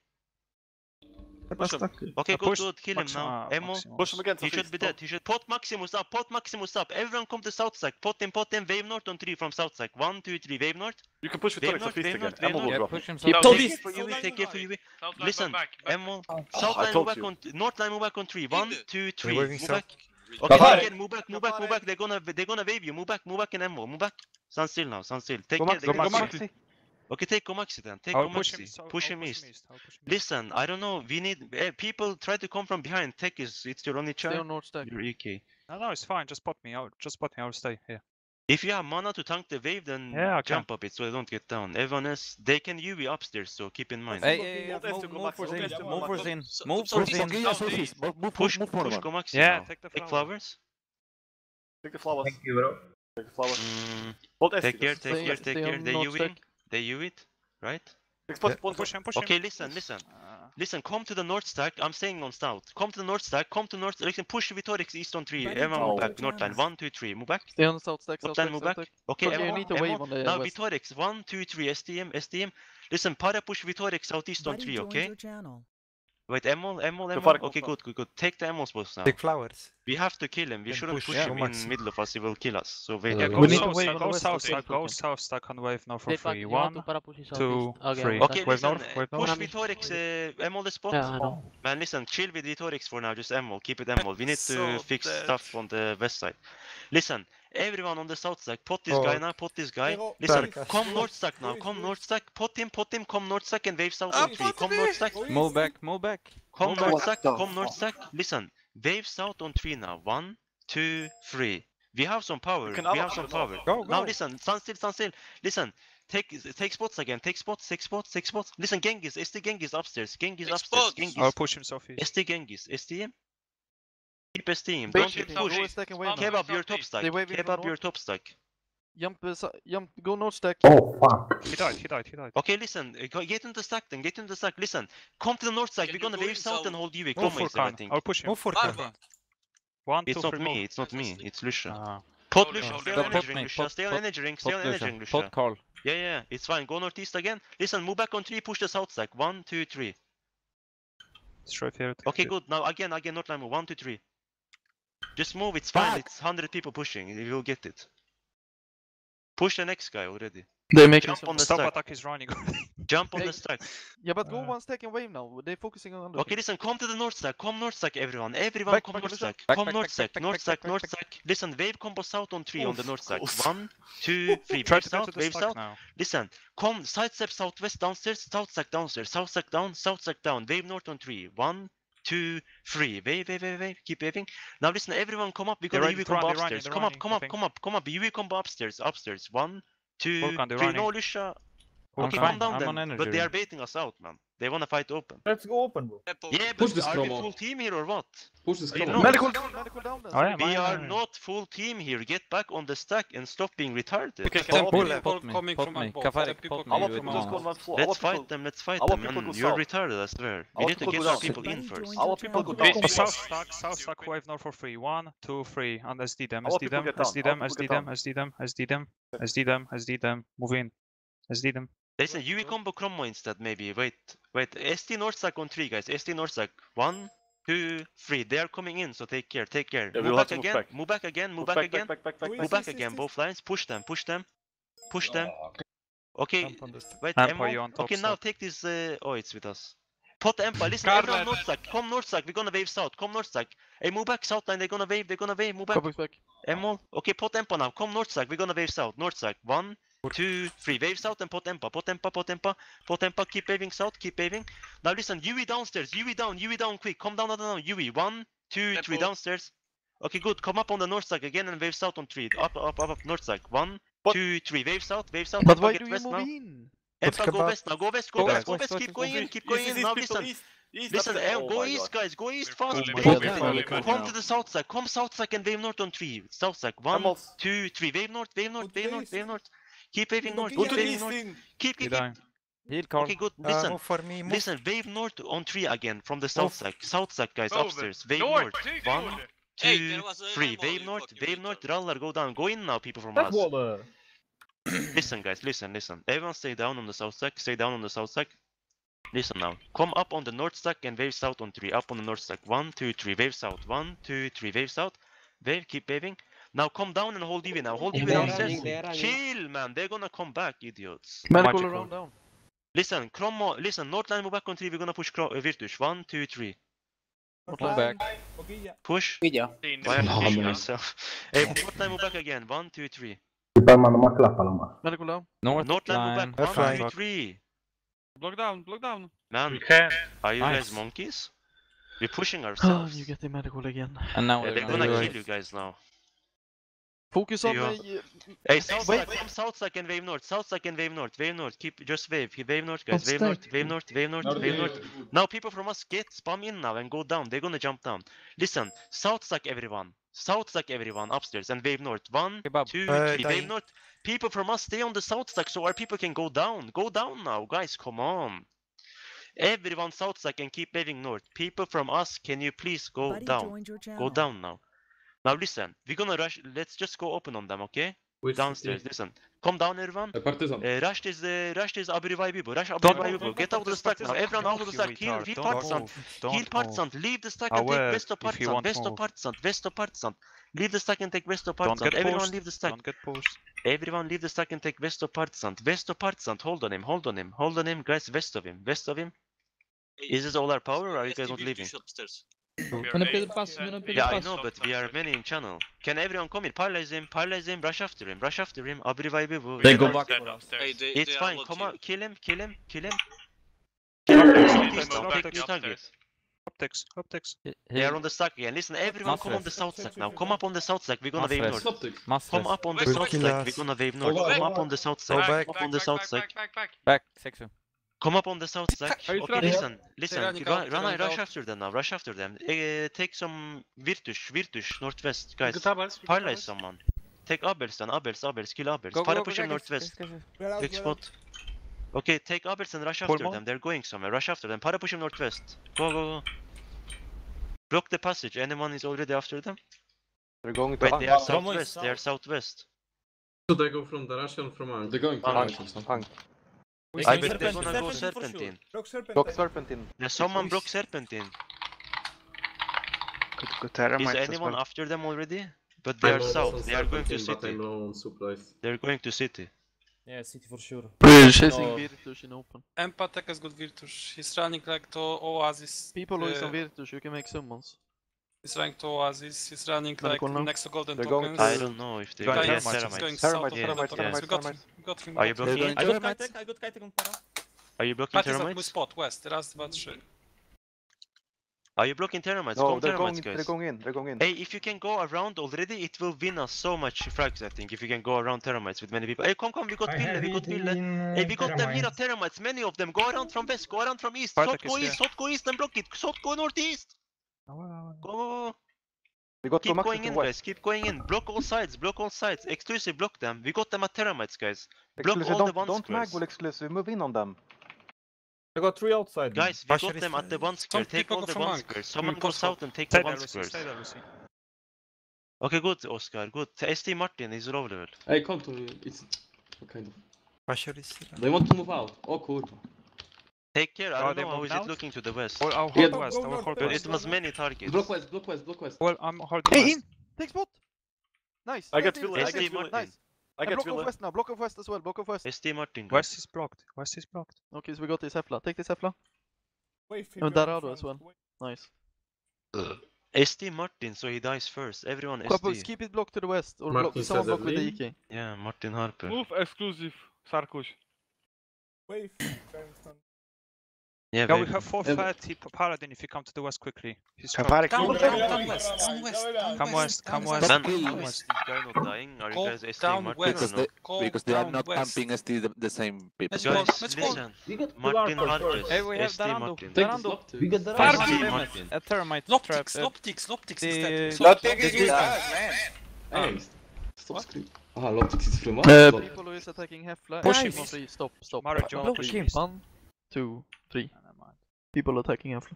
[SPEAKER 7] Push him.
[SPEAKER 1] Okay,
[SPEAKER 2] I
[SPEAKER 1] good,
[SPEAKER 2] pushed
[SPEAKER 1] good. Kill him
[SPEAKER 2] Maxima-
[SPEAKER 1] now. Emo.
[SPEAKER 2] Maximus.
[SPEAKER 7] Push him again,
[SPEAKER 1] He should
[SPEAKER 7] southeast.
[SPEAKER 1] be dead. He should pot Maximus up. Pot Maximus up. Everyone come to south side. Pot him, pot him. Wave north on three from south side. One, two, three. Wave north.
[SPEAKER 7] You can push
[SPEAKER 1] Wave
[SPEAKER 7] Vitorix
[SPEAKER 1] north,
[SPEAKER 7] southeast
[SPEAKER 1] wave
[SPEAKER 7] again.
[SPEAKER 1] north, wave
[SPEAKER 7] Emil will
[SPEAKER 5] Yeah,
[SPEAKER 7] drop.
[SPEAKER 5] push him
[SPEAKER 4] Keep
[SPEAKER 5] south.
[SPEAKER 4] Told
[SPEAKER 1] Take
[SPEAKER 4] you.
[SPEAKER 1] it for you. Take it for you.
[SPEAKER 4] South line,
[SPEAKER 1] Listen,
[SPEAKER 4] back, back.
[SPEAKER 1] Emo.
[SPEAKER 7] Oh,
[SPEAKER 1] South
[SPEAKER 7] I
[SPEAKER 1] line move
[SPEAKER 7] told
[SPEAKER 1] back
[SPEAKER 7] you.
[SPEAKER 1] on. North line move back on three. One, two, three.
[SPEAKER 2] waving
[SPEAKER 1] Move
[SPEAKER 2] south.
[SPEAKER 1] back. Okay,
[SPEAKER 7] Kapare.
[SPEAKER 1] again, move back, move back, move back. They're gonna, they're gonna wave you. Move back, move back, and Emo. Move back. Stand still now. Stand still. Take
[SPEAKER 3] Go
[SPEAKER 1] care.
[SPEAKER 3] Maxi,
[SPEAKER 1] They
[SPEAKER 2] go
[SPEAKER 1] can
[SPEAKER 3] go
[SPEAKER 1] see you.
[SPEAKER 3] Maxi.
[SPEAKER 1] Okay, take Comaxi then. Take
[SPEAKER 2] I'll push him
[SPEAKER 1] Comaxi.
[SPEAKER 2] south.
[SPEAKER 1] Push
[SPEAKER 2] I'll
[SPEAKER 1] him east.
[SPEAKER 2] I'll push him east.
[SPEAKER 1] Listen, I don't know. We need eh, people try to come from behind. Tech is it's your only
[SPEAKER 5] Stay
[SPEAKER 1] chance.
[SPEAKER 5] on north stack.
[SPEAKER 1] You're E K.
[SPEAKER 2] No, no, it's fine. Just put me out. Just put me. I'll stay here.
[SPEAKER 1] If you have mana to tank the wave, then
[SPEAKER 2] Yeah, I can.
[SPEAKER 1] jump up it so they don't get down. Everyone else, they can U V upstairs, so keep in mind.
[SPEAKER 5] Hey, hey, hey,
[SPEAKER 7] Move this
[SPEAKER 5] move,
[SPEAKER 7] to go
[SPEAKER 5] move
[SPEAKER 7] back,
[SPEAKER 5] force
[SPEAKER 7] move
[SPEAKER 5] in,
[SPEAKER 7] this to go
[SPEAKER 5] move
[SPEAKER 7] back.
[SPEAKER 5] force in,
[SPEAKER 4] So-
[SPEAKER 5] move
[SPEAKER 4] so
[SPEAKER 5] force
[SPEAKER 4] east,
[SPEAKER 5] in.
[SPEAKER 4] southeast.
[SPEAKER 1] Push, push Comaxi
[SPEAKER 2] Yeah,
[SPEAKER 1] now.
[SPEAKER 2] take the
[SPEAKER 1] Take
[SPEAKER 2] flowers.
[SPEAKER 1] flowers.
[SPEAKER 7] Take the flowers.
[SPEAKER 8] Thank you, bro.
[SPEAKER 7] Take the flowers.
[SPEAKER 1] Mm,
[SPEAKER 7] Hold S T.
[SPEAKER 1] take care,
[SPEAKER 7] just-
[SPEAKER 1] take
[SPEAKER 5] Stay-
[SPEAKER 1] care,
[SPEAKER 5] stay
[SPEAKER 1] take care.
[SPEAKER 5] on
[SPEAKER 1] They
[SPEAKER 5] north
[SPEAKER 1] U
[SPEAKER 5] stack.
[SPEAKER 1] it. They U it, right?
[SPEAKER 7] Take push,
[SPEAKER 2] Yeah.
[SPEAKER 7] push,
[SPEAKER 2] Push him, push him.
[SPEAKER 1] Okay, listen, listen.
[SPEAKER 2] Uh,
[SPEAKER 1] Listen, come to the north stack. I'm saying on south. Come to the north stack. Come to north. Listen, push Vitorix east on three. Everyone move back. North line. One, two, three. Move back.
[SPEAKER 5] Stay on the south stack, south
[SPEAKER 1] North
[SPEAKER 5] stack,
[SPEAKER 1] line, move
[SPEAKER 5] south
[SPEAKER 1] back.
[SPEAKER 5] stack.
[SPEAKER 1] Okay,
[SPEAKER 5] Okay, you
[SPEAKER 1] Emil,
[SPEAKER 5] need to
[SPEAKER 1] Emil.
[SPEAKER 5] wave on the
[SPEAKER 1] Now
[SPEAKER 5] west.
[SPEAKER 1] Vitorix. One, two, three. S T M, S T M. Listen, para push Vitorix southeast on three. Okay. Wait, Emil, Emil, Emil.
[SPEAKER 7] far, go
[SPEAKER 1] Okay,
[SPEAKER 7] far.
[SPEAKER 1] good, good, good. Take the Emil's boss now.
[SPEAKER 2] take flowers.
[SPEAKER 1] We have to kill him. We
[SPEAKER 2] Then
[SPEAKER 1] shouldn't
[SPEAKER 2] push,
[SPEAKER 1] push
[SPEAKER 2] yeah,
[SPEAKER 1] him
[SPEAKER 2] Max.
[SPEAKER 1] in middle of us. He will kill us. So wait.
[SPEAKER 6] Yeah,
[SPEAKER 2] Yeah,
[SPEAKER 6] go
[SPEAKER 2] go
[SPEAKER 5] We need
[SPEAKER 2] south
[SPEAKER 5] to wave
[SPEAKER 2] stack.
[SPEAKER 5] on the
[SPEAKER 2] Go
[SPEAKER 5] west
[SPEAKER 2] south
[SPEAKER 5] to save
[SPEAKER 2] stack. Go
[SPEAKER 5] token.
[SPEAKER 2] south stack on wave now for
[SPEAKER 5] Stay back,
[SPEAKER 2] free.
[SPEAKER 5] you want
[SPEAKER 2] One,
[SPEAKER 5] to para push it
[SPEAKER 2] two,
[SPEAKER 5] southeast. Okay,
[SPEAKER 2] three.
[SPEAKER 5] thank
[SPEAKER 1] Okay,
[SPEAKER 5] you.
[SPEAKER 2] Wave
[SPEAKER 1] listen.
[SPEAKER 2] north, wave
[SPEAKER 1] Push
[SPEAKER 2] north.
[SPEAKER 1] Vitorix, uh, Emil the spot.
[SPEAKER 5] Yeah, I know.
[SPEAKER 1] Man, listen, chill with Vitorix for now. Just Emil. Keep it Emil. We need to
[SPEAKER 2] So
[SPEAKER 1] fix
[SPEAKER 2] dead.
[SPEAKER 1] stuff on the west side. Listen, everyone on the south stack, pot this
[SPEAKER 2] Oh.
[SPEAKER 1] guy now, pot this guy. Listen,
[SPEAKER 2] Stark.
[SPEAKER 1] come north stack now, come north stack, pot him, pot him, come north stack and wave south on three. Come north stack,
[SPEAKER 5] Move back, move back.
[SPEAKER 1] come
[SPEAKER 5] Move
[SPEAKER 1] north
[SPEAKER 3] back.
[SPEAKER 1] stack,
[SPEAKER 3] What the
[SPEAKER 1] come north stack. Listen, wave south on three now. One, two, three. We have some power.
[SPEAKER 7] You can
[SPEAKER 1] We
[SPEAKER 7] up
[SPEAKER 1] have some
[SPEAKER 7] up
[SPEAKER 1] power.
[SPEAKER 2] Go,
[SPEAKER 1] Now
[SPEAKER 2] go.
[SPEAKER 1] listen, stand still, stand still. Listen, take take spots again. Take spots, take spots, take spots. Listen, Genghis, S T Genghis upstairs. Genghis
[SPEAKER 4] Take
[SPEAKER 1] upstairs.
[SPEAKER 4] spots.
[SPEAKER 1] Genghis.
[SPEAKER 2] I'll push him southeast.
[SPEAKER 1] S T Genghis. S T M. Keep S T M.
[SPEAKER 5] Wait,
[SPEAKER 1] Don't get
[SPEAKER 5] wait,
[SPEAKER 4] South
[SPEAKER 1] pushed.
[SPEAKER 5] go
[SPEAKER 4] east.
[SPEAKER 5] stack and wave
[SPEAKER 4] Spam
[SPEAKER 5] now.
[SPEAKER 1] Kebab your top
[SPEAKER 4] southeast.
[SPEAKER 1] stack.
[SPEAKER 5] They waving from
[SPEAKER 1] Kebab your
[SPEAKER 5] north.
[SPEAKER 1] top stack.
[SPEAKER 5] Jump, uh, so- jump, go north stack.
[SPEAKER 8] Oh, fuck.
[SPEAKER 2] He died, he died, he died.
[SPEAKER 1] Okay, listen. uh, go- Get into the stack then. Get into the stack. Listen. Come to the north stack.
[SPEAKER 4] Can
[SPEAKER 1] We're
[SPEAKER 4] you
[SPEAKER 1] gonna
[SPEAKER 4] go
[SPEAKER 1] wave
[SPEAKER 4] in
[SPEAKER 1] south and
[SPEAKER 4] south?
[SPEAKER 1] hold U V.
[SPEAKER 2] Move
[SPEAKER 1] Come I
[SPEAKER 2] Furkan.
[SPEAKER 1] think.
[SPEAKER 2] I'll push him.
[SPEAKER 8] Move for
[SPEAKER 4] Five.
[SPEAKER 8] Furkan.
[SPEAKER 2] One,
[SPEAKER 1] It's
[SPEAKER 2] two,
[SPEAKER 1] not
[SPEAKER 2] three,
[SPEAKER 1] me.
[SPEAKER 2] move.
[SPEAKER 1] It's not me. It's Lucia.
[SPEAKER 2] Ah.
[SPEAKER 1] Pot
[SPEAKER 4] Hold
[SPEAKER 1] Lucia.
[SPEAKER 4] him,
[SPEAKER 1] Stay
[SPEAKER 4] hold
[SPEAKER 1] on
[SPEAKER 4] him.
[SPEAKER 5] Pot
[SPEAKER 1] energy
[SPEAKER 5] me,
[SPEAKER 1] ring, Lucia.
[SPEAKER 5] pot-
[SPEAKER 1] Stay on
[SPEAKER 5] pot-
[SPEAKER 1] energy ring. Stay
[SPEAKER 5] Pot
[SPEAKER 1] on energy ring,
[SPEAKER 5] Lucia. Pot
[SPEAKER 1] Lucia.
[SPEAKER 5] Carl.
[SPEAKER 1] Yeah, yeah. It's fine. Go northeast again. Listen. Move back on three. Push the south stack. One, two, three.
[SPEAKER 2] Straight here.
[SPEAKER 1] Okay, good. Now again, again. North line move. One, two, three. Just move. It's fine.
[SPEAKER 5] Back.
[SPEAKER 1] It's one hundred people pushing. You will get it. Push the next guy already.
[SPEAKER 5] They're making
[SPEAKER 1] Jump
[SPEAKER 5] some...
[SPEAKER 1] on the
[SPEAKER 2] Stop
[SPEAKER 1] stack.
[SPEAKER 2] attack is running.
[SPEAKER 1] Jump on
[SPEAKER 5] Hey.
[SPEAKER 1] the stack.
[SPEAKER 5] Yeah, but go
[SPEAKER 2] Uh,
[SPEAKER 5] one stack and wave now. They're focusing on under.
[SPEAKER 1] Okay, listen, come to the north stack, come north stack, everyone. Everyone
[SPEAKER 5] Back,
[SPEAKER 1] come
[SPEAKER 5] back,
[SPEAKER 1] north
[SPEAKER 5] listen.
[SPEAKER 1] stack.
[SPEAKER 5] Back,
[SPEAKER 1] Come
[SPEAKER 5] back,
[SPEAKER 1] north
[SPEAKER 5] back,
[SPEAKER 1] stack,
[SPEAKER 5] back,
[SPEAKER 1] north
[SPEAKER 5] back,
[SPEAKER 1] stack,
[SPEAKER 5] back,
[SPEAKER 1] north
[SPEAKER 5] back,
[SPEAKER 1] stack. Listen, wave combo south on three on the
[SPEAKER 7] Oof,
[SPEAKER 1] north stack.
[SPEAKER 7] close.
[SPEAKER 1] One, two, three.
[SPEAKER 2] Try
[SPEAKER 1] Wave
[SPEAKER 2] to get to
[SPEAKER 1] south,
[SPEAKER 2] the
[SPEAKER 1] wave
[SPEAKER 2] stack
[SPEAKER 1] south.
[SPEAKER 2] now.
[SPEAKER 1] Listen, come side step southwest downstairs, south stack downstairs, south stack down, south stack down. Wave north on three. One, two, three. Wave, wave, wave, wave. Keep waving. Now listen, everyone come up. We're
[SPEAKER 2] They're
[SPEAKER 1] gonna
[SPEAKER 2] running,
[SPEAKER 1] U V
[SPEAKER 2] they're
[SPEAKER 1] combo
[SPEAKER 2] running, they're
[SPEAKER 1] upstairs.
[SPEAKER 2] running,
[SPEAKER 1] Come up,
[SPEAKER 2] they're
[SPEAKER 1] come up,
[SPEAKER 2] running,
[SPEAKER 1] come up, come up. U V combo upstairs, upstairs. One, two,
[SPEAKER 2] Furkan, they're
[SPEAKER 1] three.
[SPEAKER 2] running.
[SPEAKER 1] No, Lucia.
[SPEAKER 5] I'm
[SPEAKER 1] Okay,
[SPEAKER 5] fine,
[SPEAKER 1] calm down
[SPEAKER 5] I'm
[SPEAKER 1] then.
[SPEAKER 5] on energy
[SPEAKER 1] But they are
[SPEAKER 5] ring.
[SPEAKER 1] baiting us out, man. They wanna fight open.
[SPEAKER 8] Let's go open, bro.
[SPEAKER 1] Yeah,
[SPEAKER 6] Push
[SPEAKER 1] but
[SPEAKER 6] this
[SPEAKER 1] are we
[SPEAKER 6] promo.
[SPEAKER 1] full team here or what?
[SPEAKER 6] Push this
[SPEAKER 1] You
[SPEAKER 6] combo.
[SPEAKER 1] know-
[SPEAKER 5] Medical down, medical down. then.
[SPEAKER 2] Oh, yeah,
[SPEAKER 1] We
[SPEAKER 2] mine,
[SPEAKER 1] are
[SPEAKER 2] mine.
[SPEAKER 1] not full team here. Get back on the stack and stop being retarded.
[SPEAKER 4] Okay,
[SPEAKER 7] Ten
[SPEAKER 4] can
[SPEAKER 7] people
[SPEAKER 4] people
[SPEAKER 5] Pot me,
[SPEAKER 4] coming
[SPEAKER 5] pot
[SPEAKER 4] from
[SPEAKER 5] me.
[SPEAKER 4] above?
[SPEAKER 5] Kafarek,
[SPEAKER 4] Ten people
[SPEAKER 5] pot me
[SPEAKER 7] Our
[SPEAKER 4] coming
[SPEAKER 5] with
[SPEAKER 4] from
[SPEAKER 7] people just
[SPEAKER 5] Mons.
[SPEAKER 7] go on floor.
[SPEAKER 1] Let's
[SPEAKER 7] Our
[SPEAKER 1] fight
[SPEAKER 7] people,
[SPEAKER 1] them. Let's fight
[SPEAKER 7] our
[SPEAKER 1] them.
[SPEAKER 7] people
[SPEAKER 1] Man,
[SPEAKER 7] go
[SPEAKER 1] you're
[SPEAKER 7] south.
[SPEAKER 1] retarded, I swear. We
[SPEAKER 7] Our
[SPEAKER 1] need to
[SPEAKER 7] people
[SPEAKER 1] get
[SPEAKER 7] go
[SPEAKER 1] our
[SPEAKER 7] south.
[SPEAKER 1] people in first.
[SPEAKER 7] Our people go
[SPEAKER 4] Wait,
[SPEAKER 7] down.
[SPEAKER 4] wait,
[SPEAKER 2] South stack, south stack, wave north for free. One, two, three. And S D them,
[SPEAKER 7] Our
[SPEAKER 2] S D
[SPEAKER 7] people
[SPEAKER 2] them,
[SPEAKER 7] get
[SPEAKER 2] S D
[SPEAKER 7] down,
[SPEAKER 2] them,
[SPEAKER 7] our
[SPEAKER 2] S
[SPEAKER 7] people
[SPEAKER 2] D
[SPEAKER 7] get
[SPEAKER 2] them,
[SPEAKER 7] down.
[SPEAKER 2] S D them, S D them, S D them, S D them. Move in. S D them.
[SPEAKER 1] Listen, U V combo Chromo instead, maybe. Wait, wait. S T North stack on three, guys. S T North stack. One, two, three. They are coming in, so take care, take care.
[SPEAKER 7] Yeah,
[SPEAKER 1] move
[SPEAKER 7] we'll
[SPEAKER 1] back
[SPEAKER 7] have to move
[SPEAKER 1] again,
[SPEAKER 7] back.
[SPEAKER 1] move back again, move
[SPEAKER 7] Move
[SPEAKER 1] back,
[SPEAKER 7] back,
[SPEAKER 1] again.
[SPEAKER 7] back, back, back,
[SPEAKER 1] Move
[SPEAKER 7] back.
[SPEAKER 1] back again, both lines. Push them, push them. Push them. Okay,
[SPEAKER 2] Jump on the stack.
[SPEAKER 1] wait,
[SPEAKER 2] I'm
[SPEAKER 1] Emo.
[SPEAKER 2] for you on top
[SPEAKER 1] Okay, now
[SPEAKER 2] stack.
[SPEAKER 1] take this. Uh... Oh, it's with us. Pot Empa, listen,
[SPEAKER 4] Carlet.
[SPEAKER 1] everyone north side. Come north side, we're gonna wave south. Come north side. Hey, move back south line, they're gonna wave, they're gonna wave, move back.
[SPEAKER 5] Cobra's back.
[SPEAKER 1] Emol. Okay, pot Empa now. Come north side, we're gonna wave south. North side. One, two, three. Wave south and pot Empa. Pot Empa, pot Empa, pot Empa. Keep waving south, keep waving. Now listen, U E downstairs, U E down, U E down quick. Come down, down, down. U E. One, two, three
[SPEAKER 4] Temple.
[SPEAKER 1] downstairs. Okay, good. Come up on the north side again and wave south on three. Up, up, up, up, north side. One,
[SPEAKER 7] What?
[SPEAKER 1] two, three. Wave south, wave south.
[SPEAKER 5] But
[SPEAKER 1] Empa,
[SPEAKER 5] why
[SPEAKER 1] get
[SPEAKER 5] do you
[SPEAKER 1] west
[SPEAKER 5] move
[SPEAKER 1] now.
[SPEAKER 5] in?
[SPEAKER 1] Empa, go west now. Go west, go
[SPEAKER 2] Go
[SPEAKER 1] west, go
[SPEAKER 2] west,
[SPEAKER 1] west. Keep going in, keep going in. Now listen. Listen, em, go east, guys. Go east fast.
[SPEAKER 4] fully
[SPEAKER 1] Wave,
[SPEAKER 5] moved,
[SPEAKER 1] wave,
[SPEAKER 5] fully
[SPEAKER 1] wave.
[SPEAKER 5] moved
[SPEAKER 1] Come
[SPEAKER 7] now.
[SPEAKER 1] to the south side. Come south side and wave north on three. South side. One,
[SPEAKER 7] Amos.
[SPEAKER 1] two, three. Wave north, wave north,
[SPEAKER 6] Go to
[SPEAKER 1] wave
[SPEAKER 6] the
[SPEAKER 1] north,
[SPEAKER 6] east.
[SPEAKER 1] wave north. Keep waving north,
[SPEAKER 7] Go
[SPEAKER 1] keep
[SPEAKER 7] to the
[SPEAKER 1] waving
[SPEAKER 7] east
[SPEAKER 1] north.
[SPEAKER 7] in.
[SPEAKER 1] Keep, keep,
[SPEAKER 2] Heal
[SPEAKER 1] keep.
[SPEAKER 2] dying.
[SPEAKER 5] Heal, Carl.
[SPEAKER 1] Okay, good.
[SPEAKER 6] Uh,
[SPEAKER 1] Listen,
[SPEAKER 6] move for me. Move.
[SPEAKER 1] listen. Wave north on three again from the south side. South side, guys,
[SPEAKER 4] Move.
[SPEAKER 1] upstairs. Wave
[SPEAKER 4] North,
[SPEAKER 1] north.
[SPEAKER 4] dude,
[SPEAKER 1] One,
[SPEAKER 4] dude.
[SPEAKER 8] Hey,
[SPEAKER 1] two,
[SPEAKER 8] there was a
[SPEAKER 1] three.
[SPEAKER 8] memo,
[SPEAKER 1] Wave
[SPEAKER 8] you
[SPEAKER 1] north,
[SPEAKER 8] fucking
[SPEAKER 1] wave north.
[SPEAKER 8] retard.
[SPEAKER 1] Raller, go down. Go in now, people from
[SPEAKER 7] That
[SPEAKER 1] us.
[SPEAKER 7] water.
[SPEAKER 1] Listen, guys, listen, listen. Everyone stay down on the south side. Stay down on the south side. Listen now. Come up on the north side and wave south on three. Up on the north side. One, two, three. Wave south. One, two, three. Wave south. Wave. Keep waving. Now come down and hold E V now. Hold E V
[SPEAKER 6] They're
[SPEAKER 1] downstairs.
[SPEAKER 6] running, they're running.
[SPEAKER 1] Chill, man. They're gonna come back, idiots.
[SPEAKER 5] Medical
[SPEAKER 2] Magical.
[SPEAKER 5] around down.
[SPEAKER 1] Listen, Chromo. Listen, north line move back on three. We're gonna push Cro uh, Virtus. One, two, three.
[SPEAKER 5] Move back.
[SPEAKER 6] Okay, yeah.
[SPEAKER 1] Push.
[SPEAKER 8] Video.
[SPEAKER 4] Seen
[SPEAKER 1] Why are you
[SPEAKER 9] No,
[SPEAKER 1] pushing
[SPEAKER 9] man.
[SPEAKER 1] yourself? Hey, north line move back again. One, two, three.
[SPEAKER 5] Medical down.
[SPEAKER 2] North,
[SPEAKER 1] North line
[SPEAKER 2] line.
[SPEAKER 1] move back.
[SPEAKER 6] Left
[SPEAKER 1] One,
[SPEAKER 6] line.
[SPEAKER 1] two, three.
[SPEAKER 4] Block down, block down.
[SPEAKER 1] Man,
[SPEAKER 4] We can.
[SPEAKER 1] are you
[SPEAKER 2] Nice.
[SPEAKER 1] guys monkeys? We're pushing
[SPEAKER 5] Oh,
[SPEAKER 1] ourselves.
[SPEAKER 5] you get the medical again.
[SPEAKER 2] And now
[SPEAKER 1] Yeah,
[SPEAKER 2] they're
[SPEAKER 1] they're
[SPEAKER 2] gonna
[SPEAKER 1] gonna
[SPEAKER 2] do
[SPEAKER 1] kill
[SPEAKER 2] it.
[SPEAKER 1] you guys now.
[SPEAKER 5] Focus on
[SPEAKER 1] Yeah.
[SPEAKER 5] the...
[SPEAKER 1] Hey, south
[SPEAKER 5] Wait.
[SPEAKER 1] side, come south side and wave north. South side and wave north. Wave north. Keep just wave. Keep wave north, guys. Wave north. Wave north. Wave north. Wave north. Now people from us get spam in now and go down. They're gonna jump down. Listen, south side everyone. South side everyone upstairs and wave north. One,
[SPEAKER 2] Kebab.
[SPEAKER 1] two,
[SPEAKER 6] Uh,
[SPEAKER 1] three. Wave
[SPEAKER 6] dying.
[SPEAKER 1] north. People from us stay on the south side so our people can go down. Go down now, guys. Come on. Everyone south side can keep waving north. People from us, can you please go
[SPEAKER 10] Buddy
[SPEAKER 1] down?
[SPEAKER 10] joined your channel.
[SPEAKER 1] Go down now. Now listen, we're gonna rush. Let's just go open on them, okay? Downstairs. Listen, come down, everyone.
[SPEAKER 9] Partizan.
[SPEAKER 1] Uh, rush this, uh, rush this Abri Bibo. Rush Abri
[SPEAKER 2] Don't
[SPEAKER 1] Bibo.
[SPEAKER 2] move,
[SPEAKER 1] Get
[SPEAKER 2] don't
[SPEAKER 1] out of the
[SPEAKER 2] move,
[SPEAKER 1] stack now.
[SPEAKER 2] Partizan.
[SPEAKER 1] Everyone out of the
[SPEAKER 2] You
[SPEAKER 1] stack. Heal,
[SPEAKER 2] retard,
[SPEAKER 1] heal
[SPEAKER 2] don't
[SPEAKER 1] Partizan.
[SPEAKER 2] move,
[SPEAKER 1] Heal
[SPEAKER 2] don't
[SPEAKER 1] Partizan. Leave the stack and take
[SPEAKER 2] Aware,
[SPEAKER 1] West of
[SPEAKER 2] if you
[SPEAKER 1] Partizan.
[SPEAKER 2] want
[SPEAKER 1] West of
[SPEAKER 2] move.
[SPEAKER 1] Partizan. West of Partizan. Leave the stack and take West of
[SPEAKER 2] Don't
[SPEAKER 1] Partizan.
[SPEAKER 2] get
[SPEAKER 1] Everyone
[SPEAKER 2] pushed.
[SPEAKER 1] leave the stack.
[SPEAKER 2] Don't get pushed.
[SPEAKER 1] Everyone leave the stack and take West of Partizan. West of Partizan. Hold on him. Hold on him. Hold on him, guys. West of him. West of him. Is this all our power or are you guys not leaving?
[SPEAKER 8] Upstairs.
[SPEAKER 1] Yeah, I know, but we are many in channel. Can everyone come in? Paralyze him, paralyze him, rush after him, rush after him. Abri Bibo.
[SPEAKER 9] They go back
[SPEAKER 4] Dead
[SPEAKER 9] for us.
[SPEAKER 4] upstairs.
[SPEAKER 8] Hey, they,
[SPEAKER 1] It's
[SPEAKER 8] they
[SPEAKER 1] fine.
[SPEAKER 8] are
[SPEAKER 1] Come
[SPEAKER 8] not
[SPEAKER 1] on, kill him, kill him, kill him.
[SPEAKER 4] They
[SPEAKER 1] Northeast
[SPEAKER 4] move
[SPEAKER 1] now,
[SPEAKER 4] back
[SPEAKER 1] take new target.
[SPEAKER 4] upstairs.
[SPEAKER 2] Optics, optics.
[SPEAKER 1] They are on the stack again. Listen, everyone come on the south stack now. Come up on the south stack. We're gonna wave
[SPEAKER 2] Masakre.
[SPEAKER 1] north.
[SPEAKER 9] Stop this.
[SPEAKER 1] Come up on the
[SPEAKER 8] We'll
[SPEAKER 1] south
[SPEAKER 6] kill
[SPEAKER 1] stack.
[SPEAKER 6] us.
[SPEAKER 1] We're gonna wave north.
[SPEAKER 9] Go
[SPEAKER 1] Come
[SPEAKER 9] back.
[SPEAKER 1] up on the south
[SPEAKER 6] Go
[SPEAKER 1] stack.
[SPEAKER 6] back.
[SPEAKER 1] Come up on the south stack.
[SPEAKER 4] back, back.
[SPEAKER 2] Back, section.
[SPEAKER 1] Come up on the south stack.
[SPEAKER 4] Are you
[SPEAKER 1] Okay,
[SPEAKER 4] running?
[SPEAKER 1] listen, listen.
[SPEAKER 4] running
[SPEAKER 1] Run,
[SPEAKER 4] out,
[SPEAKER 1] run,
[SPEAKER 4] running
[SPEAKER 1] rush
[SPEAKER 4] out.
[SPEAKER 1] after them now. Rush after them. Uh, take some Virtus, Virtus, northwest, guys.
[SPEAKER 7] Good tabels.
[SPEAKER 1] Paralyze someone. Take Abelstan, Abels, Abels, kill Abels.
[SPEAKER 2] Go, go,
[SPEAKER 1] Para
[SPEAKER 2] go,
[SPEAKER 1] push
[SPEAKER 2] go,
[SPEAKER 1] him
[SPEAKER 2] go,
[SPEAKER 1] northwest.
[SPEAKER 2] go, go, go.
[SPEAKER 1] Quick spot. Okay, take Abels and rush
[SPEAKER 2] Pull
[SPEAKER 1] after
[SPEAKER 2] more.
[SPEAKER 1] them. They're going somewhere. Rush after them. Para push him northwest. Go, go, go. Block the passage. Anyone is already after them?
[SPEAKER 7] They're going to
[SPEAKER 1] Wait, they are
[SPEAKER 7] Hang.
[SPEAKER 1] southwest. They are southwest.
[SPEAKER 9] So they go from the Russian from Ang. They're going to
[SPEAKER 1] Hang.
[SPEAKER 9] Ang.
[SPEAKER 7] Hang.
[SPEAKER 1] I bet they're gonna go Serpentine.
[SPEAKER 7] Block Serpentine.
[SPEAKER 1] Yeah, someone block Serpentine.
[SPEAKER 3] Could go
[SPEAKER 1] Is
[SPEAKER 3] Terramites as
[SPEAKER 1] anyone
[SPEAKER 3] well.
[SPEAKER 1] after them already? But they are
[SPEAKER 9] I'm on
[SPEAKER 1] south. They are going to
[SPEAKER 9] Serpentine, but
[SPEAKER 1] city.
[SPEAKER 9] I'm low on supplies.
[SPEAKER 1] They're going to city.
[SPEAKER 6] Yeah, city for sure.
[SPEAKER 5] We're chasing
[SPEAKER 6] No.
[SPEAKER 5] Virtus in open.
[SPEAKER 4] Empatek has got Virtus. He's running like to Oasis.
[SPEAKER 5] People who is
[SPEAKER 4] Uh,
[SPEAKER 5] on Virtus, you can make summons.
[SPEAKER 4] He's running to Oasis. He's running like
[SPEAKER 5] Medical now.
[SPEAKER 4] next to Golden
[SPEAKER 7] They're going
[SPEAKER 4] Tokens.
[SPEAKER 1] I don't know if they
[SPEAKER 2] Going
[SPEAKER 1] got
[SPEAKER 2] to
[SPEAKER 1] yes,
[SPEAKER 2] Terramites.
[SPEAKER 4] He's going
[SPEAKER 1] Terramites.
[SPEAKER 4] south of
[SPEAKER 7] Terramites,
[SPEAKER 4] Golden
[SPEAKER 7] Terramites,
[SPEAKER 4] Tokens. We got,
[SPEAKER 7] Terramites.
[SPEAKER 4] we got him.
[SPEAKER 1] Are you
[SPEAKER 4] got him.
[SPEAKER 1] blocking
[SPEAKER 6] I
[SPEAKER 1] it?
[SPEAKER 6] got kitek, I got kitek on para.
[SPEAKER 1] Are you blocking
[SPEAKER 4] Pat is at mój
[SPEAKER 1] Terramites?
[SPEAKER 4] spot, west. Raz, dwa, trzy.
[SPEAKER 1] Are you blocking Terramites?
[SPEAKER 7] No,
[SPEAKER 1] Come
[SPEAKER 7] they're going,
[SPEAKER 1] Terramites,
[SPEAKER 7] they're
[SPEAKER 1] guys.
[SPEAKER 7] going in, they're going in.
[SPEAKER 1] Hey, if you can go around already, it will win us so much frags, I think, if you can go around Terramites with many people. Hey, come, come, we got Ville, we got Ville. Hey, we got them here at Terramites, many of them. Go around from west, go around from east.
[SPEAKER 2] Spartak
[SPEAKER 1] South, go
[SPEAKER 2] is
[SPEAKER 1] east, south, go east and block it. South, go northeast.
[SPEAKER 2] Oh, wow, wow.
[SPEAKER 1] Go, go, go.
[SPEAKER 7] We got
[SPEAKER 1] Keep
[SPEAKER 7] Tomax
[SPEAKER 1] going
[SPEAKER 7] to
[SPEAKER 1] in,
[SPEAKER 7] west.
[SPEAKER 1] guys. Keep going in. Block all sides, block all sides. Exclusive, block them. We got them at Terramites, guys. Block
[SPEAKER 7] Exclusive,
[SPEAKER 1] all the
[SPEAKER 7] don't,
[SPEAKER 1] one
[SPEAKER 7] don't
[SPEAKER 1] squares.
[SPEAKER 7] magwell exclusive, move in on them.
[SPEAKER 6] I got three outside.
[SPEAKER 1] Guys, we got them at the one square.
[SPEAKER 4] Some
[SPEAKER 1] Take
[SPEAKER 4] people
[SPEAKER 1] all
[SPEAKER 4] go
[SPEAKER 1] the
[SPEAKER 4] from
[SPEAKER 1] one
[SPEAKER 4] Monk.
[SPEAKER 1] squares.
[SPEAKER 4] I
[SPEAKER 1] Someone
[SPEAKER 4] mean,
[SPEAKER 1] go
[SPEAKER 4] Costco.
[SPEAKER 1] south and take the
[SPEAKER 2] Stay
[SPEAKER 1] one
[SPEAKER 2] there, Lucy,
[SPEAKER 1] squares.
[SPEAKER 2] stay there, Lucy.
[SPEAKER 1] Okay, good, Oscar. Good. S T Martin is low level.
[SPEAKER 9] Hey, come to me. It's what kind of.
[SPEAKER 6] Pressure is
[SPEAKER 9] They want to move out. Oh, kurwa.
[SPEAKER 1] Take care. I
[SPEAKER 2] Oh,
[SPEAKER 1] don't
[SPEAKER 2] they
[SPEAKER 1] know how
[SPEAKER 2] moving
[SPEAKER 1] is it
[SPEAKER 2] out?
[SPEAKER 1] looking to the west.
[SPEAKER 2] Or I'll
[SPEAKER 9] Yeah,
[SPEAKER 2] hold west, I will hold
[SPEAKER 1] But
[SPEAKER 2] west.
[SPEAKER 1] it was many targets.
[SPEAKER 9] Block west, block west, block west.
[SPEAKER 2] Well, I'm holding
[SPEAKER 5] Hey,
[SPEAKER 2] west.
[SPEAKER 5] in! Take spot! Nice!
[SPEAKER 7] I get
[SPEAKER 5] Nice,
[SPEAKER 7] Ville,
[SPEAKER 5] nice,
[SPEAKER 1] I get
[SPEAKER 5] nice,
[SPEAKER 1] Ville.
[SPEAKER 5] Nice!
[SPEAKER 7] I
[SPEAKER 5] And
[SPEAKER 7] get
[SPEAKER 5] block of
[SPEAKER 7] Ville.
[SPEAKER 5] west now, block of west as well, block of west.
[SPEAKER 1] S T Martin. guys.
[SPEAKER 2] West is blocked. West is blocked.
[SPEAKER 5] Okay, so we got this Hefla. Take this Hefla. And Darado as well. Nice.
[SPEAKER 1] S D Martin, so he dies first. Everyone S
[SPEAKER 5] Quappos,
[SPEAKER 1] D.
[SPEAKER 5] keep it blocked to the west. Or
[SPEAKER 9] Martin
[SPEAKER 5] block, someone
[SPEAKER 9] says
[SPEAKER 5] block with the E
[SPEAKER 9] leave.
[SPEAKER 5] K.
[SPEAKER 1] Yeah, Martin Harper.
[SPEAKER 8] Move exclusive, Sarkush.
[SPEAKER 10] Wave.
[SPEAKER 1] Yeah,
[SPEAKER 2] Yeah, we
[SPEAKER 1] baby.
[SPEAKER 2] have four
[SPEAKER 9] Yeah,
[SPEAKER 2] thirty Paladin if you come to the west quickly. He's
[SPEAKER 3] Kavaric.
[SPEAKER 4] Down,
[SPEAKER 10] Come
[SPEAKER 4] down,
[SPEAKER 10] down,
[SPEAKER 4] down west, down west, down
[SPEAKER 2] Come west, come west.
[SPEAKER 1] Man,
[SPEAKER 2] Come
[SPEAKER 1] how
[SPEAKER 2] west.
[SPEAKER 1] is this guy not dying? Are you
[SPEAKER 4] Go
[SPEAKER 1] guys S D
[SPEAKER 4] down
[SPEAKER 1] Martin
[SPEAKER 4] west.
[SPEAKER 1] or no?
[SPEAKER 4] Go
[SPEAKER 11] Because they are
[SPEAKER 4] down
[SPEAKER 11] not
[SPEAKER 4] west.
[SPEAKER 11] camping S D the, the same people.
[SPEAKER 4] Let's go,
[SPEAKER 1] Guys,
[SPEAKER 4] let's go.
[SPEAKER 1] listen.
[SPEAKER 6] We got
[SPEAKER 1] Martin Harper.
[SPEAKER 2] Hey, we have
[SPEAKER 1] S D
[SPEAKER 2] Darando.
[SPEAKER 1] Martin.
[SPEAKER 9] Take the
[SPEAKER 2] Darando.
[SPEAKER 9] slop too.
[SPEAKER 6] We got the
[SPEAKER 1] S
[SPEAKER 2] Five
[SPEAKER 1] D
[SPEAKER 2] damage.
[SPEAKER 1] Martin.
[SPEAKER 2] A thermite trap.
[SPEAKER 4] Loptics,
[SPEAKER 2] uh,
[SPEAKER 4] Loptics, Loptics
[SPEAKER 2] the-
[SPEAKER 4] instead.
[SPEAKER 2] Not
[SPEAKER 4] Loptics
[SPEAKER 9] Hey, stop screaming. Aha, Loptix is from
[SPEAKER 5] Uh,
[SPEAKER 9] us.
[SPEAKER 5] people who is attacking Hefla.
[SPEAKER 2] Push
[SPEAKER 5] Push
[SPEAKER 2] him.
[SPEAKER 5] him. Three. Stop, stop.
[SPEAKER 2] Mara,
[SPEAKER 5] One,
[SPEAKER 2] jump,
[SPEAKER 5] three.
[SPEAKER 2] push him.
[SPEAKER 5] One, two, three.
[SPEAKER 2] Never mind.
[SPEAKER 5] People attacking Hefla.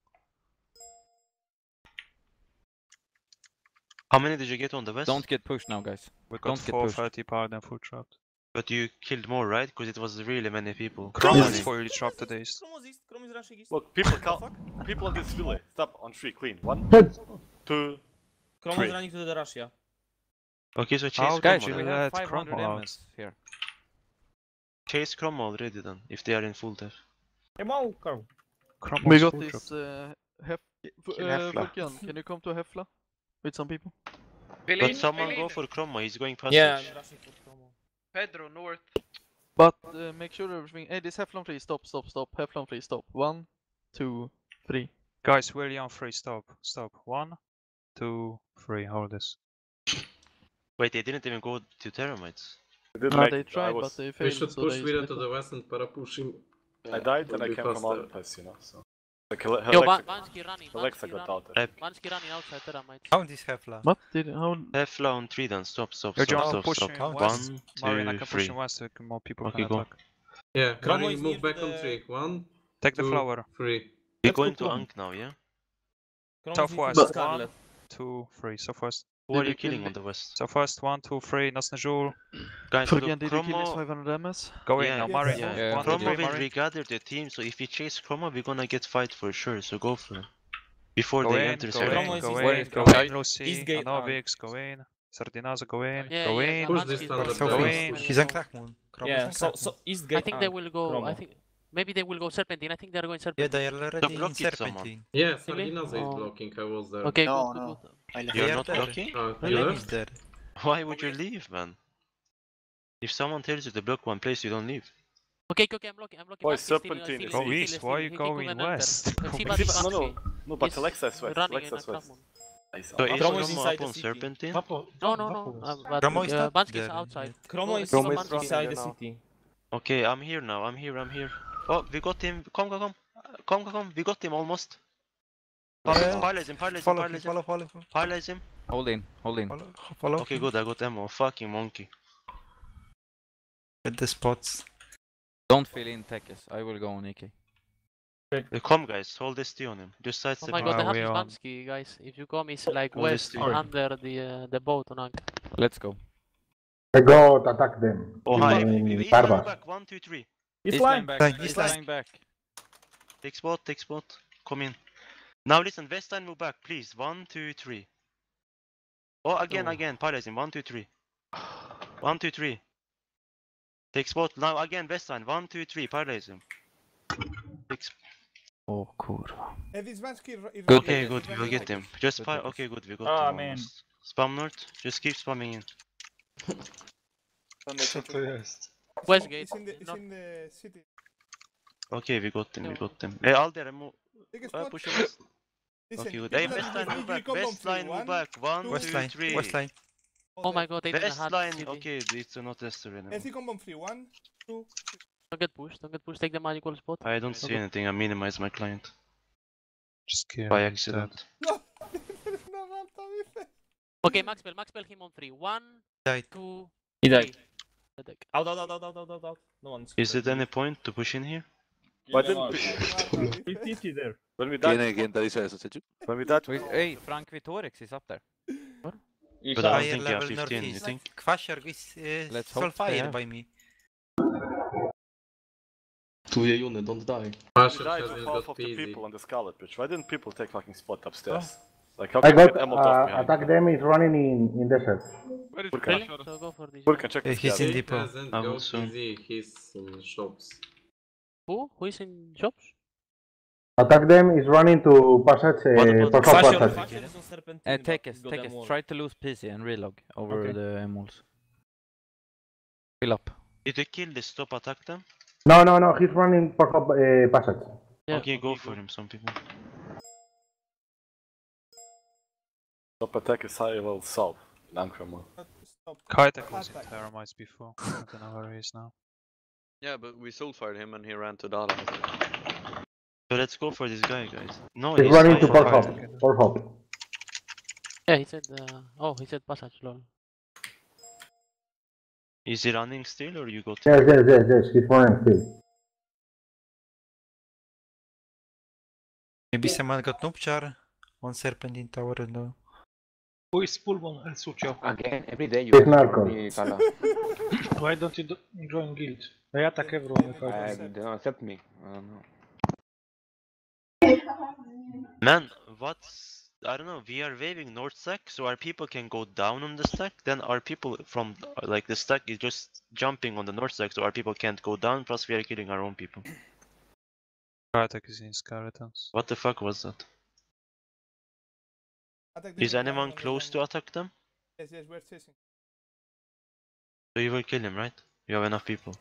[SPEAKER 1] How many did you get on the west?
[SPEAKER 12] Don't get pushed now, guys.
[SPEAKER 2] We got
[SPEAKER 12] Don't get
[SPEAKER 2] four
[SPEAKER 12] pushed.
[SPEAKER 2] thirty Paladin full trapped.
[SPEAKER 1] But you killed more, right? Because it was really many people.
[SPEAKER 2] Chrome
[SPEAKER 1] Many.
[SPEAKER 2] is fully trapped to the east.
[SPEAKER 6] Chrome is east, Chrome is rushing east.
[SPEAKER 8] Look, people count. People on this village. Stop on three, clean. One, two.
[SPEAKER 6] Chrome
[SPEAKER 8] Three.
[SPEAKER 6] is running to the rush, yeah.
[SPEAKER 1] Okay, so chase
[SPEAKER 2] How
[SPEAKER 1] Chrome
[SPEAKER 2] did you
[SPEAKER 1] already.
[SPEAKER 2] let
[SPEAKER 12] five
[SPEAKER 2] Chrome
[SPEAKER 12] hundred
[SPEAKER 2] out?
[SPEAKER 12] M S here.
[SPEAKER 1] Chase Chrome already then, if they are in full death.
[SPEAKER 6] Hey, Mo, Chrome.
[SPEAKER 2] Chrome
[SPEAKER 5] We
[SPEAKER 2] was
[SPEAKER 5] got
[SPEAKER 2] full
[SPEAKER 5] this
[SPEAKER 2] trapped.
[SPEAKER 5] uh, Hef...
[SPEAKER 3] Kill
[SPEAKER 5] Uh,
[SPEAKER 3] Hefla.
[SPEAKER 5] Furkan, can you come to Hefla? With some people?
[SPEAKER 1] But someone go for Chroma, he's going passage.
[SPEAKER 6] Yeah, I'm rushing for Chrome.
[SPEAKER 4] Pedro, north.
[SPEAKER 5] But uh, make sure everything... Hey, this Heflon free, stop, stop, stop. Heflon free, stop. One, two, three.
[SPEAKER 2] Guys, William free, stop. Stop. One, two, three. Hold this.
[SPEAKER 1] Wait, they didn't even go to Terramites.
[SPEAKER 8] They did
[SPEAKER 5] Ah,
[SPEAKER 8] make
[SPEAKER 5] they
[SPEAKER 8] it. I
[SPEAKER 5] tried,
[SPEAKER 8] was-
[SPEAKER 5] but they
[SPEAKER 9] We
[SPEAKER 5] failed.
[SPEAKER 9] should
[SPEAKER 5] so
[SPEAKER 9] push
[SPEAKER 5] they
[SPEAKER 9] Vira
[SPEAKER 5] split
[SPEAKER 9] to
[SPEAKER 5] up.
[SPEAKER 9] the west and para push him.
[SPEAKER 8] I died and
[SPEAKER 9] Will
[SPEAKER 8] I
[SPEAKER 9] be
[SPEAKER 8] came from
[SPEAKER 9] faster.
[SPEAKER 8] other place, you know. So. Like Hel-
[SPEAKER 13] Yo,
[SPEAKER 8] Helexa-
[SPEAKER 13] Bansky running,
[SPEAKER 8] Helexa
[SPEAKER 13] Bansky
[SPEAKER 8] got
[SPEAKER 13] running.
[SPEAKER 8] out there.
[SPEAKER 1] Rep.
[SPEAKER 13] Bansky running outside Terramite.
[SPEAKER 6] How this Hefla?
[SPEAKER 5] What did... How...
[SPEAKER 1] Hefla on three then, stop, stop,
[SPEAKER 2] Yo,
[SPEAKER 1] stop,
[SPEAKER 2] John,
[SPEAKER 1] stop,
[SPEAKER 2] push
[SPEAKER 1] stop.
[SPEAKER 2] him
[SPEAKER 1] One,
[SPEAKER 2] west. Marina
[SPEAKER 1] two,
[SPEAKER 2] can push
[SPEAKER 1] three.
[SPEAKER 2] him west so more people
[SPEAKER 1] Okay,
[SPEAKER 2] can
[SPEAKER 1] go.
[SPEAKER 2] attack.
[SPEAKER 9] Yeah,
[SPEAKER 6] Chrome
[SPEAKER 9] Marine,
[SPEAKER 6] is
[SPEAKER 9] move
[SPEAKER 6] near
[SPEAKER 9] back
[SPEAKER 6] to
[SPEAKER 9] on
[SPEAKER 6] the-
[SPEAKER 9] three. One,
[SPEAKER 2] Take the
[SPEAKER 9] two,
[SPEAKER 2] flower.
[SPEAKER 9] three.
[SPEAKER 1] We're
[SPEAKER 6] Let's go
[SPEAKER 1] going to
[SPEAKER 6] Chrome.
[SPEAKER 1] Ankh now, yeah?
[SPEAKER 6] Chrome
[SPEAKER 2] Southwest.
[SPEAKER 6] is
[SPEAKER 2] One,
[SPEAKER 6] Scarlet.
[SPEAKER 2] two, three. Southwest.
[SPEAKER 1] Who are
[SPEAKER 5] Did
[SPEAKER 1] you
[SPEAKER 5] we kill
[SPEAKER 1] killing
[SPEAKER 5] the-
[SPEAKER 1] on the west?
[SPEAKER 2] Southwest. One, two, three. Nasnajul.
[SPEAKER 1] Guys,
[SPEAKER 5] Furkan,
[SPEAKER 1] look,
[SPEAKER 5] did you kill his
[SPEAKER 1] Chromo...
[SPEAKER 5] five hundred M S?
[SPEAKER 2] Go in
[SPEAKER 1] Yeah,
[SPEAKER 2] now,
[SPEAKER 1] yeah,
[SPEAKER 2] Mari.
[SPEAKER 1] yeah.
[SPEAKER 12] Yeah,
[SPEAKER 2] One, two,
[SPEAKER 1] Chroma
[SPEAKER 2] three,
[SPEAKER 1] will
[SPEAKER 2] Mari.
[SPEAKER 1] regather the team, so if we chase Chroma, we're gonna get fight for sure, so go for it. Before
[SPEAKER 2] Go
[SPEAKER 1] they
[SPEAKER 2] in,
[SPEAKER 1] enter
[SPEAKER 2] go
[SPEAKER 1] Serena.
[SPEAKER 6] Chroma
[SPEAKER 2] in,
[SPEAKER 6] is
[SPEAKER 2] go
[SPEAKER 6] east
[SPEAKER 2] in,
[SPEAKER 6] gate,
[SPEAKER 2] go
[SPEAKER 6] right?
[SPEAKER 2] in, Lucy,
[SPEAKER 6] East gate,
[SPEAKER 2] Anovix, go in, Sardinazo, go in,
[SPEAKER 13] Yeah,
[SPEAKER 2] go
[SPEAKER 13] yeah,
[SPEAKER 2] in.
[SPEAKER 9] Push
[SPEAKER 13] Bansky
[SPEAKER 9] this
[SPEAKER 13] is
[SPEAKER 9] under
[SPEAKER 13] going
[SPEAKER 9] the
[SPEAKER 2] Go
[SPEAKER 9] base.
[SPEAKER 2] in.
[SPEAKER 6] He's on crack moon. Yeah, so, so East gate.
[SPEAKER 13] I think they will go.
[SPEAKER 6] Chromo.
[SPEAKER 13] I think maybe they will go Serpentine. I think they're going
[SPEAKER 10] Yeah,
[SPEAKER 13] Serpentine.
[SPEAKER 10] they are already
[SPEAKER 1] block
[SPEAKER 10] in
[SPEAKER 1] it, someone.
[SPEAKER 10] Serpentine.
[SPEAKER 9] Yeah,
[SPEAKER 13] Really?
[SPEAKER 9] Sardina's is
[SPEAKER 13] Oh.
[SPEAKER 9] blocking. I was there.
[SPEAKER 13] Okay,
[SPEAKER 10] No,
[SPEAKER 13] good,
[SPEAKER 10] no.
[SPEAKER 13] good, good.
[SPEAKER 10] I left.
[SPEAKER 1] You're
[SPEAKER 10] They are
[SPEAKER 1] not
[SPEAKER 10] there.
[SPEAKER 1] blocking?
[SPEAKER 9] Uh,
[SPEAKER 10] My
[SPEAKER 9] you
[SPEAKER 10] name
[SPEAKER 9] left?
[SPEAKER 10] is there.
[SPEAKER 1] Why would you leave, man? If someone tells you to block one place, you don't leave.
[SPEAKER 13] Okay, okay, I'm blocking. I'm blocking.
[SPEAKER 8] Boy,
[SPEAKER 13] Bansky still, uh,
[SPEAKER 8] Serpentine
[SPEAKER 13] still-
[SPEAKER 8] is
[SPEAKER 2] Go
[SPEAKER 13] still-
[SPEAKER 2] east,
[SPEAKER 13] still-
[SPEAKER 2] why are
[SPEAKER 13] he-
[SPEAKER 2] you
[SPEAKER 13] he
[SPEAKER 2] going
[SPEAKER 13] couldn't enter.
[SPEAKER 2] west?
[SPEAKER 13] Uh,
[SPEAKER 2] Go
[SPEAKER 13] see,
[SPEAKER 2] east.
[SPEAKER 13] Bansky-
[SPEAKER 8] No, no,
[SPEAKER 13] Bansky
[SPEAKER 8] no, but
[SPEAKER 13] is
[SPEAKER 8] Alexa is west.
[SPEAKER 13] running
[SPEAKER 8] Alexa
[SPEAKER 13] in
[SPEAKER 8] is
[SPEAKER 13] a
[SPEAKER 8] west.
[SPEAKER 13] trap moon.
[SPEAKER 1] So is
[SPEAKER 6] Chromo is
[SPEAKER 1] Chroma
[SPEAKER 6] inside
[SPEAKER 1] up
[SPEAKER 6] the
[SPEAKER 1] on
[SPEAKER 6] city.
[SPEAKER 1] Serpentine?
[SPEAKER 13] No, no, no. Uh, but
[SPEAKER 10] Chromo is
[SPEAKER 13] uh,
[SPEAKER 10] not
[SPEAKER 13] Bansky is
[SPEAKER 10] there
[SPEAKER 13] outside.
[SPEAKER 6] Chromo
[SPEAKER 13] Go-
[SPEAKER 6] is
[SPEAKER 13] go
[SPEAKER 6] Chromo
[SPEAKER 13] Bansky.
[SPEAKER 6] inside the
[SPEAKER 10] now.
[SPEAKER 6] city.
[SPEAKER 1] Okay, I'm here now, I'm here, I'm here. Oh, we got him. Come, come, come. Come, come, come. We got him almost.
[SPEAKER 10] Yeah.
[SPEAKER 1] Paralyze him, paralyze him,
[SPEAKER 10] Follow him,
[SPEAKER 1] paralyze him.
[SPEAKER 10] follow, follow, follow.
[SPEAKER 1] Paralyze him.
[SPEAKER 12] Hold in, hold in.
[SPEAKER 10] Follow, follow.
[SPEAKER 1] Okay, good, I got ammo. Fucking monkey.
[SPEAKER 10] Get the spots.
[SPEAKER 12] Don't fill in Tekes. I will go on E K.
[SPEAKER 1] Uh, come, guys, hold this T on him. Just
[SPEAKER 13] Oh
[SPEAKER 1] sidestep
[SPEAKER 13] my
[SPEAKER 1] him.
[SPEAKER 13] god, they
[SPEAKER 2] Wow,
[SPEAKER 13] have
[SPEAKER 2] we
[SPEAKER 13] this
[SPEAKER 2] are-
[SPEAKER 13] Bansky, guys. If you come, it's like
[SPEAKER 1] Oh,
[SPEAKER 13] west
[SPEAKER 1] this thing.
[SPEAKER 13] under the uh, the boat on Ankh.
[SPEAKER 12] Let's go.
[SPEAKER 14] I go to attack them.
[SPEAKER 1] Oh, hi.
[SPEAKER 14] in
[SPEAKER 1] East line
[SPEAKER 14] Barbas.
[SPEAKER 1] back. One, two, three.
[SPEAKER 6] East
[SPEAKER 12] East
[SPEAKER 6] line.
[SPEAKER 12] back.
[SPEAKER 10] Line,
[SPEAKER 12] East
[SPEAKER 10] east
[SPEAKER 12] line
[SPEAKER 10] line.
[SPEAKER 12] back.
[SPEAKER 1] Take spot, take spot. Come in. Now listen, west line move back, please. One, two, three. Oh, again,
[SPEAKER 5] Oh.
[SPEAKER 1] again. Paralyze him. One, two, three. One, two, three. Take spot. Now again, west line. One, two, three. Paralyze him. Take sp-
[SPEAKER 12] Oh, kurwa.
[SPEAKER 1] Okay,
[SPEAKER 12] Good.
[SPEAKER 1] good. We'll get him. Just
[SPEAKER 12] Good
[SPEAKER 1] fire.
[SPEAKER 12] take it.
[SPEAKER 1] Okay, good. We got
[SPEAKER 6] Ah,
[SPEAKER 1] him.
[SPEAKER 6] man.
[SPEAKER 1] almost. Spam north. Just keep spamming in.
[SPEAKER 13] Westgate. Not
[SPEAKER 1] Okay, we got him. We
[SPEAKER 13] No.
[SPEAKER 1] got him. Hey, Alder, move. Uh, push him west. Okay, good. Hey, west line move back. West line move back. One,
[SPEAKER 10] West
[SPEAKER 1] two,
[SPEAKER 10] line,
[SPEAKER 1] three.
[SPEAKER 10] west line.
[SPEAKER 13] Oh my god, they didn't
[SPEAKER 1] West
[SPEAKER 13] have
[SPEAKER 1] line.
[SPEAKER 13] city.
[SPEAKER 1] Okay, it's not necessary anymore.
[SPEAKER 13] Don't get pushed, don't get pushed, take the magical spot.
[SPEAKER 1] I don't see anything. I minimize my client
[SPEAKER 2] Just kill
[SPEAKER 1] by
[SPEAKER 2] him
[SPEAKER 1] accident.
[SPEAKER 13] Okay, max spell, max spell him on three. One,
[SPEAKER 10] Died.
[SPEAKER 13] two,
[SPEAKER 6] He
[SPEAKER 13] three.
[SPEAKER 6] died.
[SPEAKER 13] Attack.
[SPEAKER 6] Out, out, out, out, out, out, out. No one's.
[SPEAKER 1] Is it any point to push in here?
[SPEAKER 8] Why didn't we...
[SPEAKER 6] there.
[SPEAKER 8] When we
[SPEAKER 11] Tiene
[SPEAKER 8] died,
[SPEAKER 11] que entrar y se eso,
[SPEAKER 8] when we died,
[SPEAKER 12] Wait, hey, Frank Vitorix is up there.
[SPEAKER 1] But I don't
[SPEAKER 10] Higher
[SPEAKER 1] think you have
[SPEAKER 10] level
[SPEAKER 1] fifteen, you
[SPEAKER 10] northeast.
[SPEAKER 1] think?
[SPEAKER 10] Kvasher is uh,
[SPEAKER 12] Let's
[SPEAKER 10] still
[SPEAKER 12] hope they
[SPEAKER 10] fire
[SPEAKER 12] have.
[SPEAKER 10] by me.
[SPEAKER 9] Two Yune, don't die.
[SPEAKER 8] we
[SPEAKER 9] Pasha
[SPEAKER 8] died
[SPEAKER 9] has
[SPEAKER 8] with
[SPEAKER 9] just
[SPEAKER 8] half
[SPEAKER 9] got
[SPEAKER 8] of the
[SPEAKER 9] easy.
[SPEAKER 8] people on the Scarlet Bridge. Why didn't people take fucking spot upstairs? Like, how
[SPEAKER 14] I
[SPEAKER 8] can we
[SPEAKER 14] got
[SPEAKER 8] get ammo off
[SPEAKER 14] uh,
[SPEAKER 8] behind?
[SPEAKER 14] attack them is running in, in desert.
[SPEAKER 4] Where is
[SPEAKER 8] Purka.
[SPEAKER 13] Really?
[SPEAKER 4] pressure?
[SPEAKER 13] So go for this.
[SPEAKER 8] Purka, check
[SPEAKER 10] Uh,
[SPEAKER 8] this
[SPEAKER 10] he's
[SPEAKER 8] guy.
[SPEAKER 10] in
[SPEAKER 9] He
[SPEAKER 10] depot.
[SPEAKER 9] hasn't
[SPEAKER 1] I will
[SPEAKER 9] got
[SPEAKER 1] soon.
[SPEAKER 9] easy. He's in shops.
[SPEAKER 13] Who? Who is in shops?
[SPEAKER 14] Attack them is running to passage. Uh,
[SPEAKER 1] What about
[SPEAKER 14] Porthos
[SPEAKER 1] the
[SPEAKER 14] passage.
[SPEAKER 12] Uh, take us, take us. Try to lose P C and relog over
[SPEAKER 6] Okay.
[SPEAKER 12] the emuls. Fill up.
[SPEAKER 1] Did you kill the stop attack them?
[SPEAKER 14] No, no, no. He's running Porthos uh, passage.
[SPEAKER 13] Yeah.
[SPEAKER 1] Okay, go for him, some people.
[SPEAKER 8] Top attack is high level south in Ankramon.
[SPEAKER 2] Kaitek was in Terramites before. I don't know where he is now.
[SPEAKER 11] Yeah, but we soul fired him and he ran to Dala.
[SPEAKER 1] So let's go for this guy, guys. No,
[SPEAKER 14] He's
[SPEAKER 1] he's
[SPEAKER 14] running to
[SPEAKER 1] high.
[SPEAKER 14] Porthos. Porthos.
[SPEAKER 13] Yeah, he said. Uh, oh, he said passage. Lol.
[SPEAKER 1] Is he running still, or you got?
[SPEAKER 14] Yes, yes, yes, yes. He's running still.
[SPEAKER 10] Maybe someone got noob char on Serpentine Tower and no.
[SPEAKER 6] Who is Pulbon and Sucho?
[SPEAKER 7] Again, every day you
[SPEAKER 14] It's
[SPEAKER 7] ask for
[SPEAKER 14] Narco.
[SPEAKER 7] me, Kala.
[SPEAKER 6] Why don't you do join guild? I attack everyone if I
[SPEAKER 7] Uh,
[SPEAKER 6] can.
[SPEAKER 7] they don't accept me. I don't know.
[SPEAKER 1] Man, what's I don't know. We are waving north stack, so our people can go down on the stack. Then our people from like the stack is just jumping on the north stack, so our people can't go down. Plus, we are killing our own people.
[SPEAKER 2] Kaitek is in skeletons.
[SPEAKER 1] What the fuck was that? Is anyone close to attack them?
[SPEAKER 10] Yes, yes, we're chasing.
[SPEAKER 1] So you will kill him, right? You have enough people.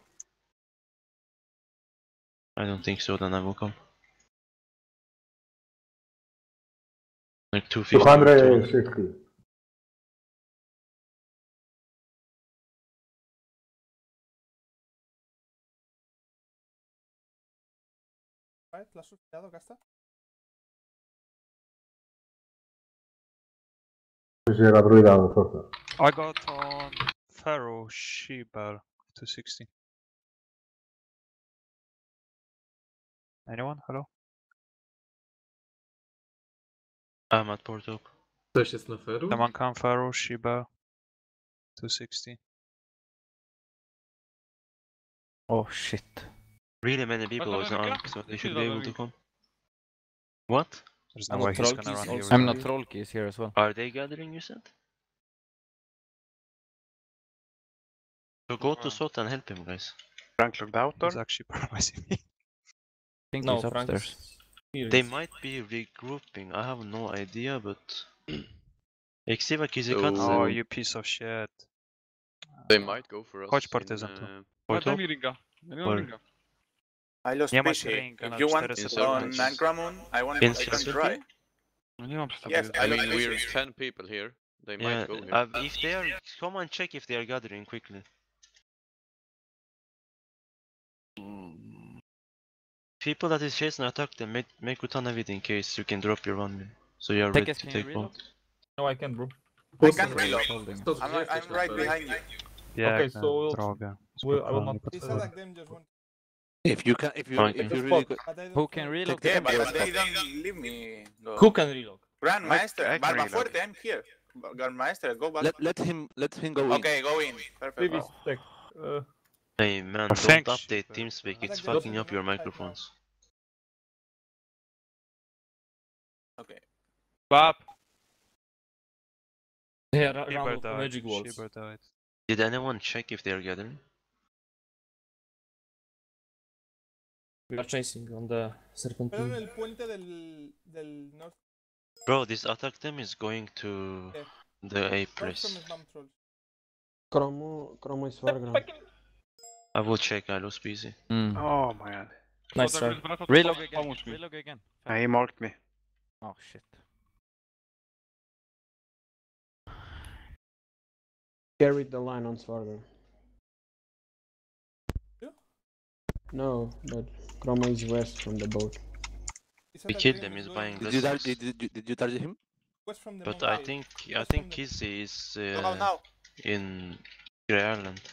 [SPEAKER 1] I don't think so. Then I will come. Like two fifty.
[SPEAKER 14] two hundred sixty.
[SPEAKER 10] Right, la sus cuidado, gasta.
[SPEAKER 14] Era druida o sorcerer.
[SPEAKER 2] I got on Pharaoh Shebar two sixty. Anyone? Hello?
[SPEAKER 1] I'm at Porto.
[SPEAKER 9] Ktoś jest na feru?
[SPEAKER 2] Someone come Pharaoh Shebar two sixty.
[SPEAKER 12] Oh shit.
[SPEAKER 1] Really many people was on, so they should be able to come. What?
[SPEAKER 2] There's no way he's gonna run here.
[SPEAKER 12] I'm not troll keys here as well.
[SPEAKER 1] Are they gathering, you said? So go to Sot and help him, guys.
[SPEAKER 3] Frank looked out, or?
[SPEAKER 2] He's actually paralyzing me.
[SPEAKER 12] I think
[SPEAKER 6] No,
[SPEAKER 12] he's
[SPEAKER 6] Frank
[SPEAKER 12] upstairs.
[SPEAKER 6] is here.
[SPEAKER 1] They might be regrouping, I have no idea, but... Exiva Kizikatsu.
[SPEAKER 2] Oh, you piece of shit.
[SPEAKER 9] They might go for us.
[SPEAKER 2] Chodź
[SPEAKER 9] in,
[SPEAKER 2] partyzant tu.
[SPEAKER 9] uh,
[SPEAKER 1] Porto?
[SPEAKER 4] Or...
[SPEAKER 3] I lost
[SPEAKER 2] Nie masz
[SPEAKER 3] P C.
[SPEAKER 2] ringa na
[SPEAKER 3] If you want
[SPEAKER 2] cztery
[SPEAKER 3] to on
[SPEAKER 9] sekundy.
[SPEAKER 3] Ankramon, I want
[SPEAKER 1] In
[SPEAKER 3] I can
[SPEAKER 1] Sicily?
[SPEAKER 3] try.
[SPEAKER 4] Nie mam przy
[SPEAKER 3] Yes,
[SPEAKER 9] I
[SPEAKER 3] I
[SPEAKER 9] mean,
[SPEAKER 3] lost
[SPEAKER 9] we're
[SPEAKER 3] P C.
[SPEAKER 9] ten people here. They
[SPEAKER 1] Yeah,
[SPEAKER 9] might go here.
[SPEAKER 1] uh, if they are... Come and check if they are gathering quickly. People that is chasing attack them, make, make Utana with in case you can drop your one minute. So you are
[SPEAKER 12] Take
[SPEAKER 1] ready
[SPEAKER 12] us,
[SPEAKER 1] to
[SPEAKER 12] can you
[SPEAKER 1] take
[SPEAKER 12] reload?
[SPEAKER 1] point.
[SPEAKER 6] No, I can't, bro.
[SPEAKER 3] I can't reload.
[SPEAKER 12] Holding.
[SPEAKER 3] I'm, I'm right behind you.
[SPEAKER 2] Biegnę,
[SPEAKER 6] so
[SPEAKER 2] drogę.
[SPEAKER 6] Well, I will not.
[SPEAKER 2] Spokojnie,
[SPEAKER 10] This
[SPEAKER 2] podchodzę.
[SPEAKER 10] attack them just one.
[SPEAKER 11] If you can, if you,
[SPEAKER 1] Okay.
[SPEAKER 11] if you really, go,
[SPEAKER 10] But I don't
[SPEAKER 12] Who can relog?
[SPEAKER 3] Yeah,
[SPEAKER 12] them?
[SPEAKER 3] but they don't leave me go.
[SPEAKER 6] Who can relog?
[SPEAKER 3] Grand Master,
[SPEAKER 7] I can
[SPEAKER 3] Barba
[SPEAKER 7] reload.
[SPEAKER 3] Fuerte, I'm here. Grand Master, go back.
[SPEAKER 11] let let him let him go in.
[SPEAKER 3] Okay, go in. Perfect.
[SPEAKER 6] Previous stack. Uh,
[SPEAKER 1] Hey man, don't
[SPEAKER 2] Thanks,
[SPEAKER 1] update
[SPEAKER 2] Shipper.
[SPEAKER 1] TeamSpeak, it's
[SPEAKER 10] Attack them.
[SPEAKER 1] fucking up your microphones.
[SPEAKER 3] Okay.
[SPEAKER 6] Bap! Yeah, ra-
[SPEAKER 2] Shebar
[SPEAKER 6] round of
[SPEAKER 2] died.
[SPEAKER 6] magic walls.
[SPEAKER 2] Shebar died.
[SPEAKER 1] Did anyone check if they are gathering?
[SPEAKER 6] We are chasing on the
[SPEAKER 10] Pero en
[SPEAKER 6] Serpentine.
[SPEAKER 10] el puente del, del north,
[SPEAKER 1] Bro, this attack them is going to
[SPEAKER 10] Yeah.
[SPEAKER 1] the A
[SPEAKER 10] north from
[SPEAKER 1] press.
[SPEAKER 10] Islam Trolls.
[SPEAKER 14] Chromo, Chromo is Warground.
[SPEAKER 1] I will check, I lose P C.
[SPEAKER 12] Mm.
[SPEAKER 3] Oh my god.
[SPEAKER 6] Nice try.
[SPEAKER 12] Relog again.
[SPEAKER 4] Pomóż mi.
[SPEAKER 12] Relog again.
[SPEAKER 3] He marked me.
[SPEAKER 12] Oh shit.
[SPEAKER 14] Carried the line on Svargar.
[SPEAKER 10] Yeah?
[SPEAKER 14] No, but Chromo is west from the boat.
[SPEAKER 10] This
[SPEAKER 1] We
[SPEAKER 10] attack
[SPEAKER 1] killed
[SPEAKER 10] them
[SPEAKER 1] them,
[SPEAKER 10] is
[SPEAKER 1] he's
[SPEAKER 10] going
[SPEAKER 1] buying
[SPEAKER 11] Did you tar-
[SPEAKER 1] blessings.
[SPEAKER 11] did, did, did you target him?
[SPEAKER 10] west from the
[SPEAKER 1] But
[SPEAKER 10] mountain.
[SPEAKER 1] I think I
[SPEAKER 10] West
[SPEAKER 1] think
[SPEAKER 10] from the-
[SPEAKER 1] Kizzy is
[SPEAKER 3] Go
[SPEAKER 1] uh,
[SPEAKER 3] now.
[SPEAKER 1] in Grey Island.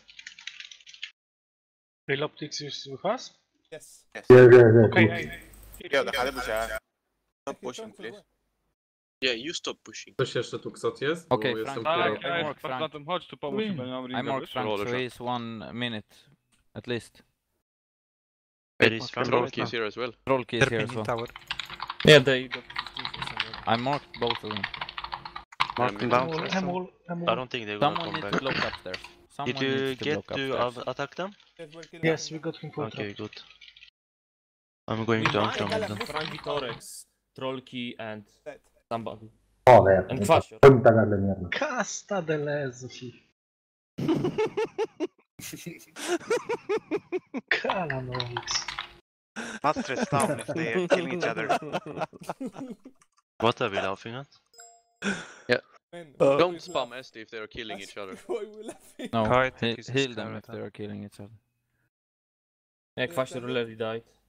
[SPEAKER 6] Real optics is with us?
[SPEAKER 10] Yes.
[SPEAKER 3] Yes.
[SPEAKER 14] Yes, yes, yes.
[SPEAKER 6] Okay, hey.
[SPEAKER 3] Yo, deja de pushar. Stop
[SPEAKER 10] He's
[SPEAKER 3] pushing,
[SPEAKER 10] going for the
[SPEAKER 3] please.
[SPEAKER 10] west.
[SPEAKER 8] Yeah, you stop pushing.
[SPEAKER 9] Ktoś jeszcze tu ksot jest?
[SPEAKER 12] Okej,
[SPEAKER 9] Bo jestem
[SPEAKER 12] Frank,
[SPEAKER 9] tu
[SPEAKER 12] tak,
[SPEAKER 9] rok.
[SPEAKER 12] I mark Frank.
[SPEAKER 4] Zatem chodź tu pomóż, bo nie mam
[SPEAKER 12] I
[SPEAKER 4] ringa,
[SPEAKER 12] mark
[SPEAKER 4] wiesz?
[SPEAKER 12] Frank, so
[SPEAKER 9] Roller
[SPEAKER 12] he's one minute at least.
[SPEAKER 1] Where is Frank
[SPEAKER 9] Troll
[SPEAKER 1] right
[SPEAKER 9] keys
[SPEAKER 1] now?
[SPEAKER 9] here as well.
[SPEAKER 12] Troll keys here as
[SPEAKER 10] Serpentine
[SPEAKER 12] well.
[SPEAKER 10] Tower.
[SPEAKER 6] Yeah, they got fifteen somewhere.
[SPEAKER 12] I marked both of them.
[SPEAKER 3] Mark them
[SPEAKER 9] Yeah,
[SPEAKER 3] down.
[SPEAKER 6] I'm all, I'm all.
[SPEAKER 1] I don't think they're gonna
[SPEAKER 12] Someone
[SPEAKER 1] come
[SPEAKER 12] needs to
[SPEAKER 1] back.
[SPEAKER 12] block upstairs. Someone
[SPEAKER 1] Did you
[SPEAKER 12] needs to
[SPEAKER 1] get
[SPEAKER 12] block
[SPEAKER 1] to
[SPEAKER 12] upstairs.
[SPEAKER 1] av- attack them?
[SPEAKER 10] Yes, we're killing
[SPEAKER 6] Yes,
[SPEAKER 10] them.
[SPEAKER 6] we got him for
[SPEAKER 1] Okay, good. I'm going to
[SPEAKER 15] Mike,
[SPEAKER 1] Ankram.
[SPEAKER 15] Galak, Frank Vitorex, Trollkey, and somebody.
[SPEAKER 6] Joder,
[SPEAKER 15] And Fascio.
[SPEAKER 6] cagarle mierda. Casta de lezuci. Calamorix.
[SPEAKER 3] Not stressed out if they are killing each other.
[SPEAKER 1] What are we laughing at?
[SPEAKER 11] Yeah.
[SPEAKER 15] Man,
[SPEAKER 11] Don't
[SPEAKER 15] why
[SPEAKER 11] spam
[SPEAKER 15] we
[SPEAKER 11] S D if they are killing each other.
[SPEAKER 15] Why we laughing?
[SPEAKER 12] No,
[SPEAKER 2] Kai, I
[SPEAKER 12] he
[SPEAKER 2] think he's
[SPEAKER 12] heal them
[SPEAKER 2] scam
[SPEAKER 12] if they are killing each other.
[SPEAKER 15] Yeah, Fascio already died.